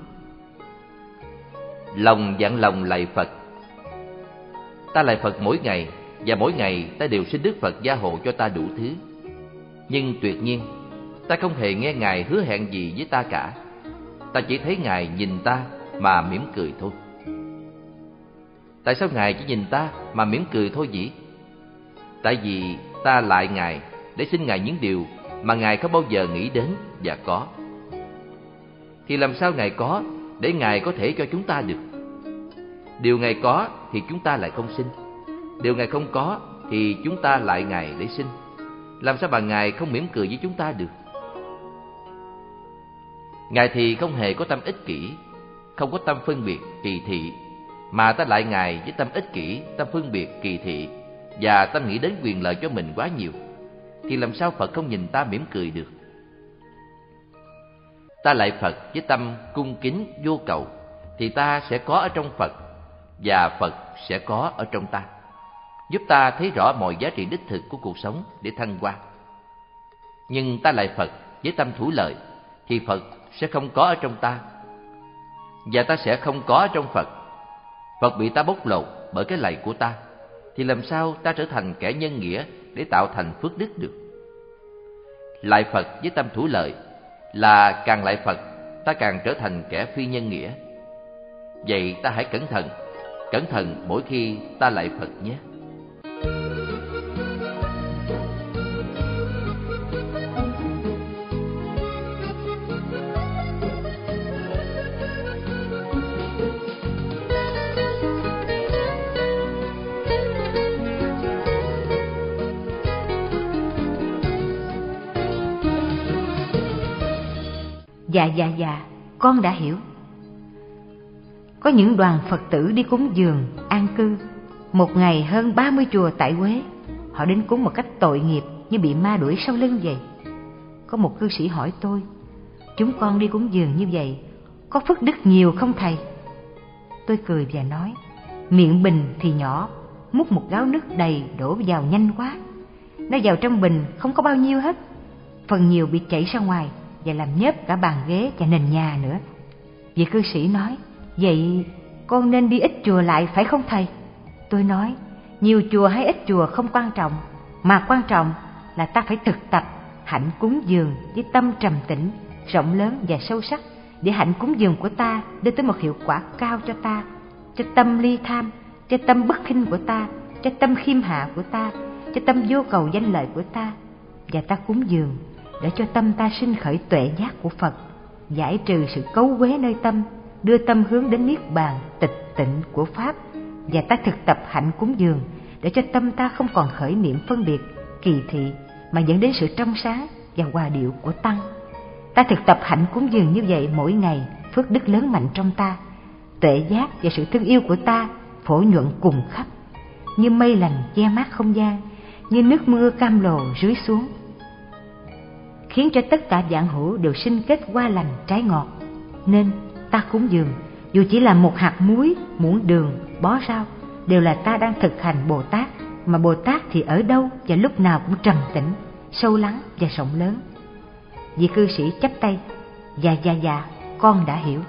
Lòng dặn lòng lạy Phật. Ta lạy Phật mỗi ngày, và mỗi ngày ta đều xin Đức Phật gia hộ cho ta đủ thứ. Nhưng tuyệt nhiên, ta không hề nghe Ngài hứa hẹn gì với ta cả. Ta chỉ thấy Ngài nhìn ta mà mỉm cười thôi. Tại sao Ngài chỉ nhìn ta mà mỉm cười thôi nhỉ? Tại vì ta lạy Ngài để xin Ngài những điều mà Ngài không bao giờ nghĩ đến và có. Thì làm sao Ngài có để Ngài có thể cho chúng ta được? Điều Ngài có thì chúng ta lại không xin. Điều Ngài không có thì chúng ta lại Ngài để xin. Làm sao mà Ngài không mỉm cười với chúng ta được? Ngài thì không hề có tâm ích kỷ, không có tâm phân biệt, kỳ thị, mà ta lại Ngài với tâm ích kỷ, tâm phân biệt, kỳ thị và tâm nghĩ đến quyền lợi cho mình quá nhiều. Thì làm sao Phật không nhìn ta mỉm cười được? Ta lạy Phật với tâm cung kính vô cầu, thì ta sẽ có ở trong Phật, và Phật sẽ có ở trong ta, giúp ta thấy rõ mọi giá trị đích thực của cuộc sống để thăng hoa. Nhưng ta lạy Phật với tâm thủ lợi, thì Phật sẽ không có ở trong ta, và ta sẽ không có ở trong Phật. Phật bị ta bóc lột bởi cái lạy của ta, thì làm sao ta trở thành kẻ nhân nghĩa để tạo thành phước đức được? Lạy Phật với tâm thủ lợi là càng lạy Phật, ta càng trở thành kẻ phi nhân nghĩa. Vậy ta hãy cẩn thận, cẩn thận mỗi khi ta lạy Phật nhé. Dạ dạ dạ, con đã hiểu. Có những đoàn Phật tử đi cúng dường, an cư. Một ngày hơn ba mươi chùa tại Huế. Họ đến cúng một cách tội nghiệp, như bị ma đuổi sau lưng vậy. Có một cư sĩ hỏi tôi: chúng con đi cúng dường như vậy, có phước đức nhiều không thầy? Tôi cười và nói: miệng bình thì nhỏ, múc một gáo nước đầy đổ vào nhanh quá. Nó vào trong bình không có bao nhiêu hết, phần nhiều bị chảy ra ngoài và làm nhớp cả bàn ghế và nền nhà nữa. Vị cư sĩ nói: vậy con nên đi ít chùa lại phải không thầy? Tôi nói: nhiều chùa hay ít chùa không quan trọng, mà quan trọng là ta phải thực tập hạnh cúng dường với tâm trầm tĩnh, rộng lớn và sâu sắc, để hạnh cúng dường của ta đưa tới một hiệu quả cao cho ta, cho tâm ly tham, cho tâm bất khinh của ta, cho tâm khiêm hạ của ta, cho tâm vô cầu danh lợi của ta. Và ta cúng dường để cho tâm ta sinh khởi tuệ giác của Phật, giải trừ sự cấu quế nơi tâm, đưa tâm hướng đến niết bàn tịch tịnh của Pháp. Và ta thực tập hạnh cúng dường để cho tâm ta không còn khởi niệm phân biệt, kỳ thị, mà dẫn đến sự trong sáng và hòa điệu của Tăng. Ta thực tập hạnh cúng dường như vậy mỗi ngày, phước đức lớn mạnh trong ta, tuệ giác và sự thương yêu của ta phổ nhuận cùng khắp, như mây lành che mát không gian, như nước mưa cam lồ rưới xuống, khiến cho tất cả vạn hữu đều sinh kết hoa lành trái ngọt. Nên ta cúng dường, dù chỉ là một hạt muối, muỗng đường, bó rau, đều là ta đang thực hành Bồ Tát. Mà Bồ Tát thì ở đâu và lúc nào cũng trầm tĩnh, sâu lắng và rộng lớn. Vị cư sĩ chắp tay: dạ dạ dạ, con đã hiểu.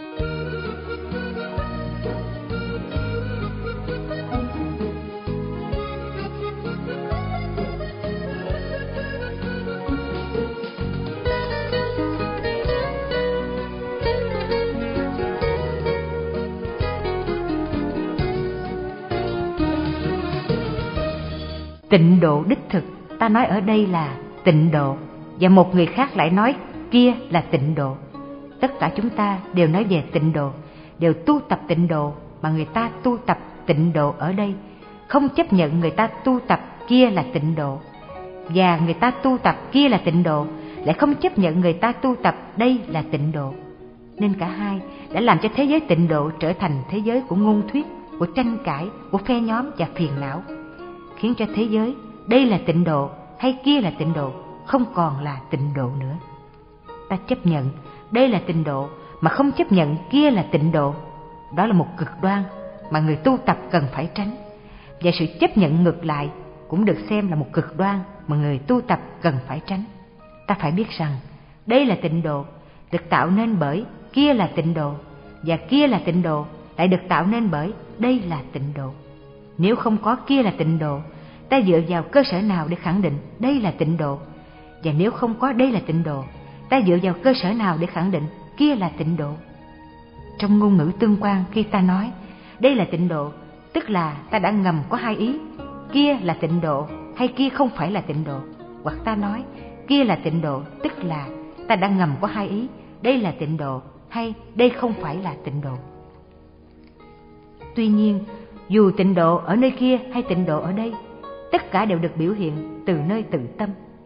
Tịnh độ đích thực, ta nói ở đây là tịnh độ, và một người khác lại nói kia là tịnh độ. Tất cả chúng ta đều nói về tịnh độ, đều tu tập tịnh độ, mà người ta tu tập tịnh độ ở đây, không chấp nhận người ta tu tập kia là tịnh độ, và người ta tu tập kia là tịnh độ, lại không chấp nhận người ta tu tập đây là tịnh độ. Nên cả hai đã làm cho thế giới tịnh độ trở thành thế giới của ngôn thuyết, của tranh cãi, của phe nhóm và phiền não, khiến cho thế giới đây là tịnh độ hay kia là tịnh độ không còn là tịnh độ nữa. Ta chấp nhận đây là tịnh độ mà không chấp nhận kia là tịnh độ, đó là một cực đoan mà người tu tập cần phải tránh. Và sự chấp nhận ngược lại cũng được xem là một cực đoan mà người tu tập cần phải tránh. Ta phải biết rằng đây là tịnh độ được tạo nên bởi kia là tịnh độ, và kia là tịnh độ lại được tạo nên bởi đây là tịnh độ. Nếu không có kia là tịnh độ, ta dựa vào cơ sở nào để khẳng định đây là tịnh độ? Và nếu không có đây là tịnh độ, ta dựa vào cơ sở nào để khẳng định kia là tịnh độ? Trong ngôn ngữ tương quan, khi ta nói đây là tịnh độ, tức là ta đã ngầm có hai ý: kia là tịnh độ hay kia không phải là tịnh độ. Hoặc ta nói kia là tịnh độ, tức là ta đã ngầm có hai ý: đây là tịnh độ hay đây không phải là tịnh độ. Tuy nhiên, dù tịnh độ ở nơi kia hay tịnh độ ở đây, tất cả đều được biểu hiện từ nơi tự tâm.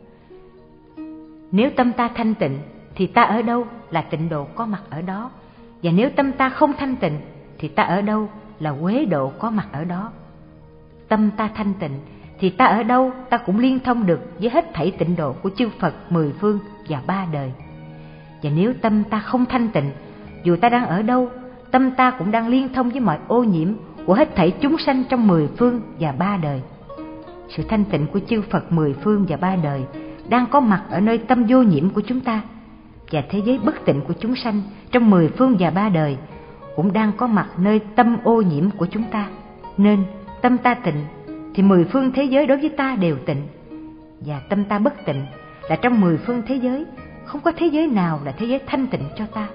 Nếu tâm ta thanh tịnh thì ta ở đâu là tịnh độ có mặt ở đó, và nếu tâm ta không thanh tịnh thì ta ở đâu là uế độ có mặt ở đó. Tâm ta thanh tịnh thì ta ở đâu ta cũng liên thông được với hết thảy tịnh độ của chư Phật mười phương và ba đời. Và nếu tâm ta không thanh tịnh, dù ta đang ở đâu, tâm ta cũng đang liên thông với mọi ô nhiễm của hết thảy chúng sanh trong mười phương và ba đời. Sự thanh tịnh của chư Phật mười phương và ba đời đang có mặt ở nơi tâm vô nhiễm của chúng ta, và thế giới bất tịnh của chúng sanh trong mười phương và ba đời cũng đang có mặt nơi tâm ô nhiễm của chúng ta. Nên tâm ta tịnh thì mười phương thế giới đối với ta đều tịnh, và tâm ta bất tịnh là trong mười phương thế giới không có thế giới nào là thế giới thanh tịnh cho ta.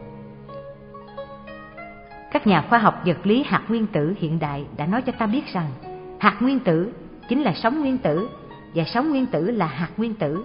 Các nhà khoa học vật lý hạt nguyên tử hiện đại đã nói cho ta biết rằng hạt nguyên tử chính là sóng nguyên tử, và sóng nguyên tử là hạt nguyên tử.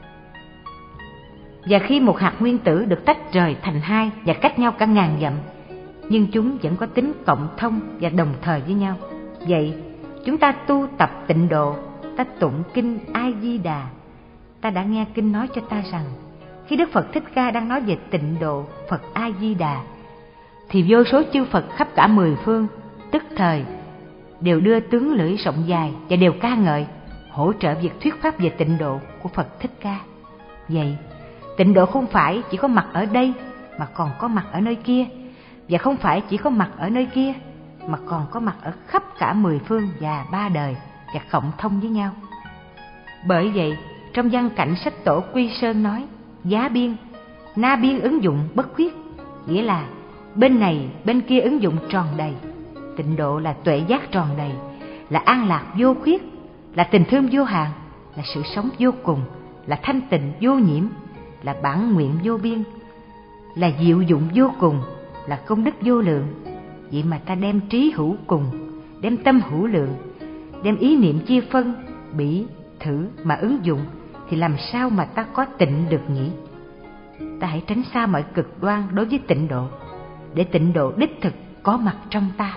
Và khi một hạt nguyên tử được tách rời thành hai và cách nhau cả ngàn dặm, nhưng chúng vẫn có tính cộng thông và đồng thời với nhau. Vậy, chúng ta tu tập tịnh độ, ta tụng kinh A Di Đà. Ta đã nghe kinh nói cho ta rằng, khi Đức Phật Thích Ca đang nói về tịnh độ Phật A Di Đà, thì vô số chư Phật khắp cả mười phương tức thời đều đưa tướng lưỡi rộng dài và đều ca ngợi, hỗ trợ việc thuyết pháp về tịnh độ của Phật Thích Ca. Vậy, tịnh độ không phải chỉ có mặt ở đây mà còn có mặt ở nơi kia, và không phải chỉ có mặt ở nơi kia mà còn có mặt ở khắp cả mười phương và ba đời và cộng thông với nhau. Bởi vậy, trong văn cảnh sách tổ Quy Sơn nói, giá biên, na biên ứng dụng bất khuyết, nghĩa là bên này bên kia ứng dụng tròn đầy. Tịnh độ là tuệ giác tròn đầy, là an lạc vô khuyết, là tình thương vô hạn, là sự sống vô cùng, là thanh tịnh vô nhiễm, là bản nguyện vô biên, là diệu dụng vô cùng, là công đức vô lượng. Vậy mà ta đem trí hữu cùng, đem tâm hữu lượng, đem ý niệm chia phân, bỉ, thử mà ứng dụng, thì làm sao mà ta có tịnh được nhỉ? Ta hãy tránh xa mọi cực đoan đối với tịnh độ, để tịnh độ đích thực có mặt trong ta.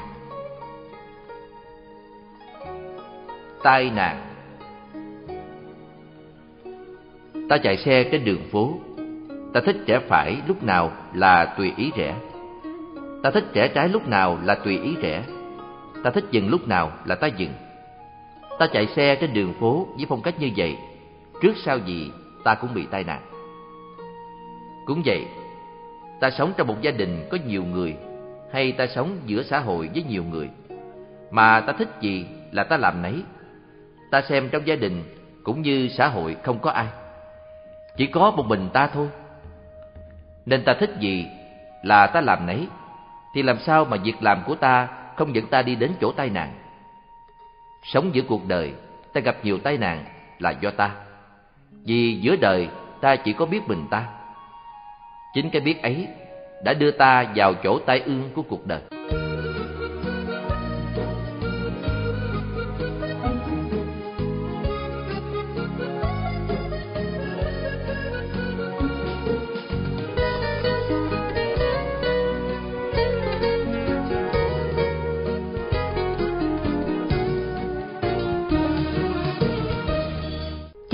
Tai nạn. Ta chạy xe trên đường phố. Ta thích rẽ phải lúc nào là tùy ý rẽ. Ta thích rẽ trái lúc nào là tùy ý rẽ. Ta thích dừng lúc nào là ta dừng. Ta chạy xe trên đường phố với phong cách như vậy, trước sau gì ta cũng bị tai nạn. Cũng vậy, ta sống trong một gia đình có nhiều người, hay ta sống giữa xã hội với nhiều người, mà ta thích gì là ta làm nấy. Ta xem trong gia đình cũng như xã hội không có ai, chỉ có một mình ta thôi. Nên ta thích gì là ta làm nấy, thì làm sao mà việc làm của ta không dẫn ta đi đến chỗ tai nạn? Sống giữa cuộc đời, ta gặp nhiều tai nạn là do ta, vì giữa đời ta chỉ có biết mình ta. Chính cái biết ấy đã đưa ta vào chỗ tai ương của cuộc đời.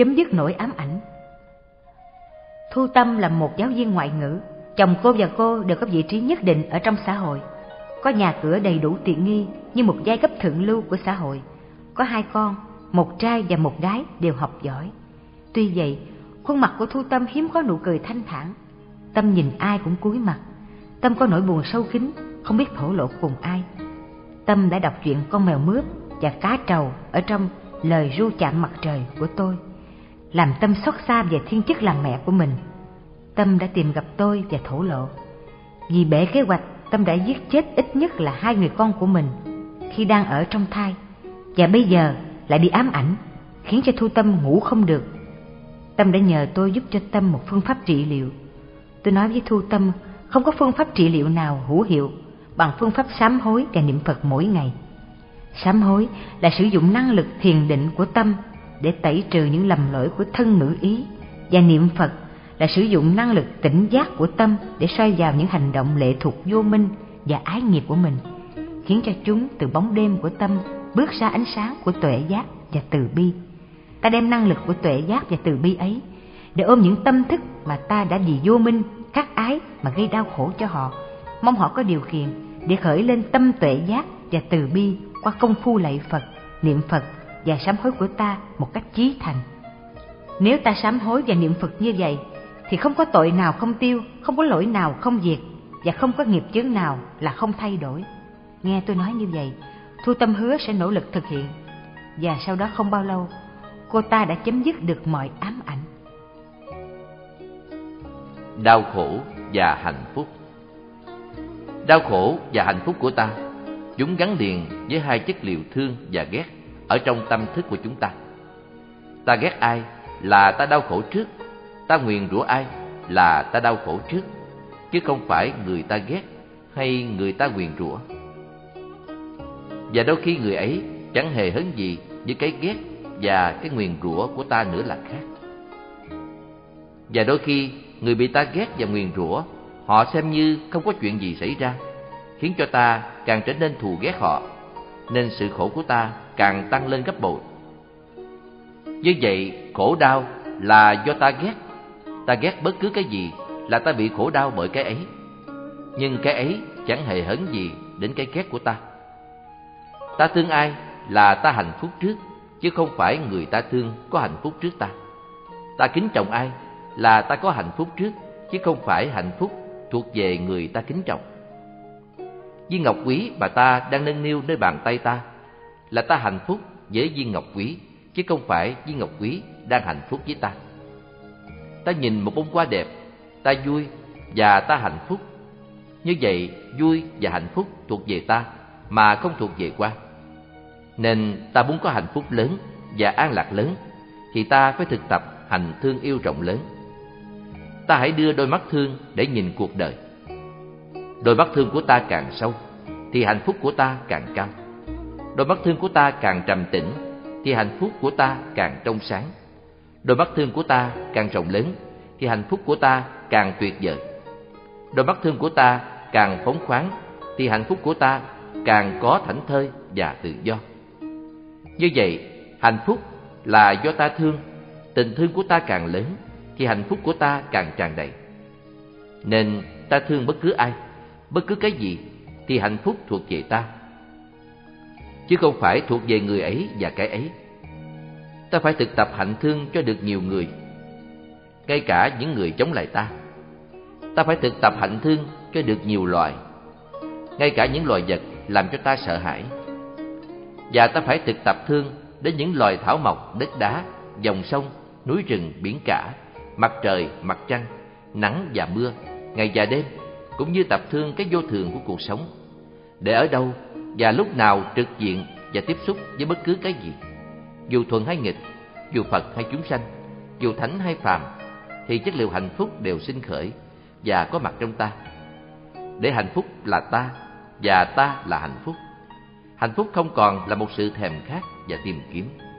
chấm dứt nỗi ám ảnh. Thu Tâm là một giáo viên ngoại ngữ. Chồng cô và cô đều có vị trí nhất định ở trong xã hội, có nhà cửa đầy đủ tiện nghi như một giai cấp thượng lưu của xã hội. Có hai con, một trai và một gái đều học giỏi. Tuy vậy, khuôn mặt của Thu Tâm hiếm có nụ cười thanh thản. Tâm nhìn ai cũng cúi mặt. Tâm có nỗi buồn sâu kín, không biết thổ lộ cùng ai. Tâm đã đọc chuyện Con mèo mướp và cá trầu ở trong Lời ru chạm mặt trời của tôi, làm Tâm xót xa về thiên chức làm mẹ của mình. Tâm đã tìm gặp tôi và thổ lộ. Vì bể kế hoạch, Tâm đã giết chết ít nhất là hai người con của mình khi đang ở trong thai, và bây giờ lại bị ám ảnh, khiến cho Thu Tâm ngủ không được. Tâm đã nhờ tôi giúp cho Tâm một phương pháp trị liệu. Tôi nói với Thu Tâm không có phương pháp trị liệu nào hữu hiệu bằng phương pháp sám hối và niệm Phật mỗi ngày. Sám hối là sử dụng năng lực thiền định của tâm để tẩy trừ những lầm lỗi của thân ngữ ý, và niệm Phật là sử dụng năng lực tỉnh giác của tâm để soi vào những hành động lệ thuộc vô minh và ái nghiệp của mình, khiến cho chúng từ bóng đêm của tâm bước ra ánh sáng của tuệ giác và từ bi. Ta đem năng lực của tuệ giác và từ bi ấy để ôm những tâm thức mà ta đã vì vô minh, khắc ái mà gây đau khổ cho họ, mong họ có điều kiện để khởi lên tâm tuệ giác và từ bi qua công phu lạy Phật, niệm Phật và sám hối của ta một cách chí thành. Nếu ta sám hối và niệm Phật như vậy thì không có tội nào không tiêu, không có lỗi nào không diệt, và không có nghiệp chướng nào là không thay đổi. Nghe tôi nói như vậy, Thu Tâm hứa sẽ nỗ lực thực hiện, và sau đó không bao lâu, cô ta đã chấm dứt được mọi ám ảnh. Đau khổ và hạnh phúc. Đau khổ và hạnh phúc của ta, chúng gắn liền với hai chất liệu thương và ghét ở trong tâm thức của chúng ta. Ta ghét ai là ta đau khổ trước, ta nguyền rủa ai là ta đau khổ trước, chứ không phải người ta ghét hay người ta nguyền rủa. Và đôi khi người ấy chẳng hề hấn gì với cái ghét và cái nguyền rủa của ta nữa là khác. Và đôi khi người bị ta ghét và nguyền rủa, họ xem như không có chuyện gì xảy ra, khiến cho ta càng trở nên thù ghét họ, nên sự khổ của ta càng tăng lên gấp bội. Như vậy, khổ đau là do ta ghét. Ta ghét bất cứ cái gì là ta bị khổ đau bởi cái ấy. Nhưng cái ấy chẳng hề hấn gì đến cái ghét của ta. Ta thương ai là ta hạnh phúc trước, chứ không phải người ta thương có hạnh phúc trước ta. Ta kính trọng ai là ta có hạnh phúc trước, chứ không phải hạnh phúc thuộc về người ta kính trọng. Viên ngọc quý mà ta đang nâng niu nơi bàn tay ta là ta hạnh phúc với viên ngọc quý, chứ không phải viên ngọc quý đang hạnh phúc với ta. Ta nhìn một bông hoa đẹp, ta vui và ta hạnh phúc. Như vậy, vui và hạnh phúc thuộc về ta mà không thuộc về hoa. Nên ta muốn có hạnh phúc lớn và an lạc lớn thì ta phải thực tập hành thương yêu rộng lớn. Ta hãy đưa đôi mắt thương để nhìn cuộc đời. Đôi mắt thương của ta càng sâu thì hạnh phúc của ta càng cao. Đôi mắt thương của ta càng trầm tĩnh thì hạnh phúc của ta càng trong sáng. Đôi mắt thương của ta càng rộng lớn thì hạnh phúc của ta càng tuyệt vời. Đôi mắt thương của ta càng phóng khoáng thì hạnh phúc của ta càng có thảnh thơi và tự do. Như vậy, hạnh phúc là do ta thương. Tình thương của ta càng lớn thì hạnh phúc của ta càng tràn đầy. Nên ta thương bất cứ ai, bất cứ cái gì thì hạnh phúc thuộc về ta, chứ không phải thuộc về người ấy và cái ấy. Ta phải thực tập hạnh thương cho được nhiều người, ngay cả những người chống lại ta. Ta phải thực tập hạnh thương cho được nhiều loài, ngay cả những loài vật làm cho ta sợ hãi. Và ta phải thực tập thương đến những loài thảo mộc, đất đá, dòng sông, núi rừng, biển cả, mặt trời, mặt trăng, nắng và mưa, ngày và đêm, cũng như tập thương cái vô thường của cuộc sống, để ở đâu và lúc nào trực diện và tiếp xúc với bất cứ cái gì, dù thuận hay nghịch, dù Phật hay chúng sanh, dù thánh hay phàm, thì chất liệu hạnh phúc đều sinh khởi và có mặt trong ta. Để hạnh phúc là ta và ta là hạnh phúc. Hạnh phúc không còn là một sự thèm khát và tìm kiếm.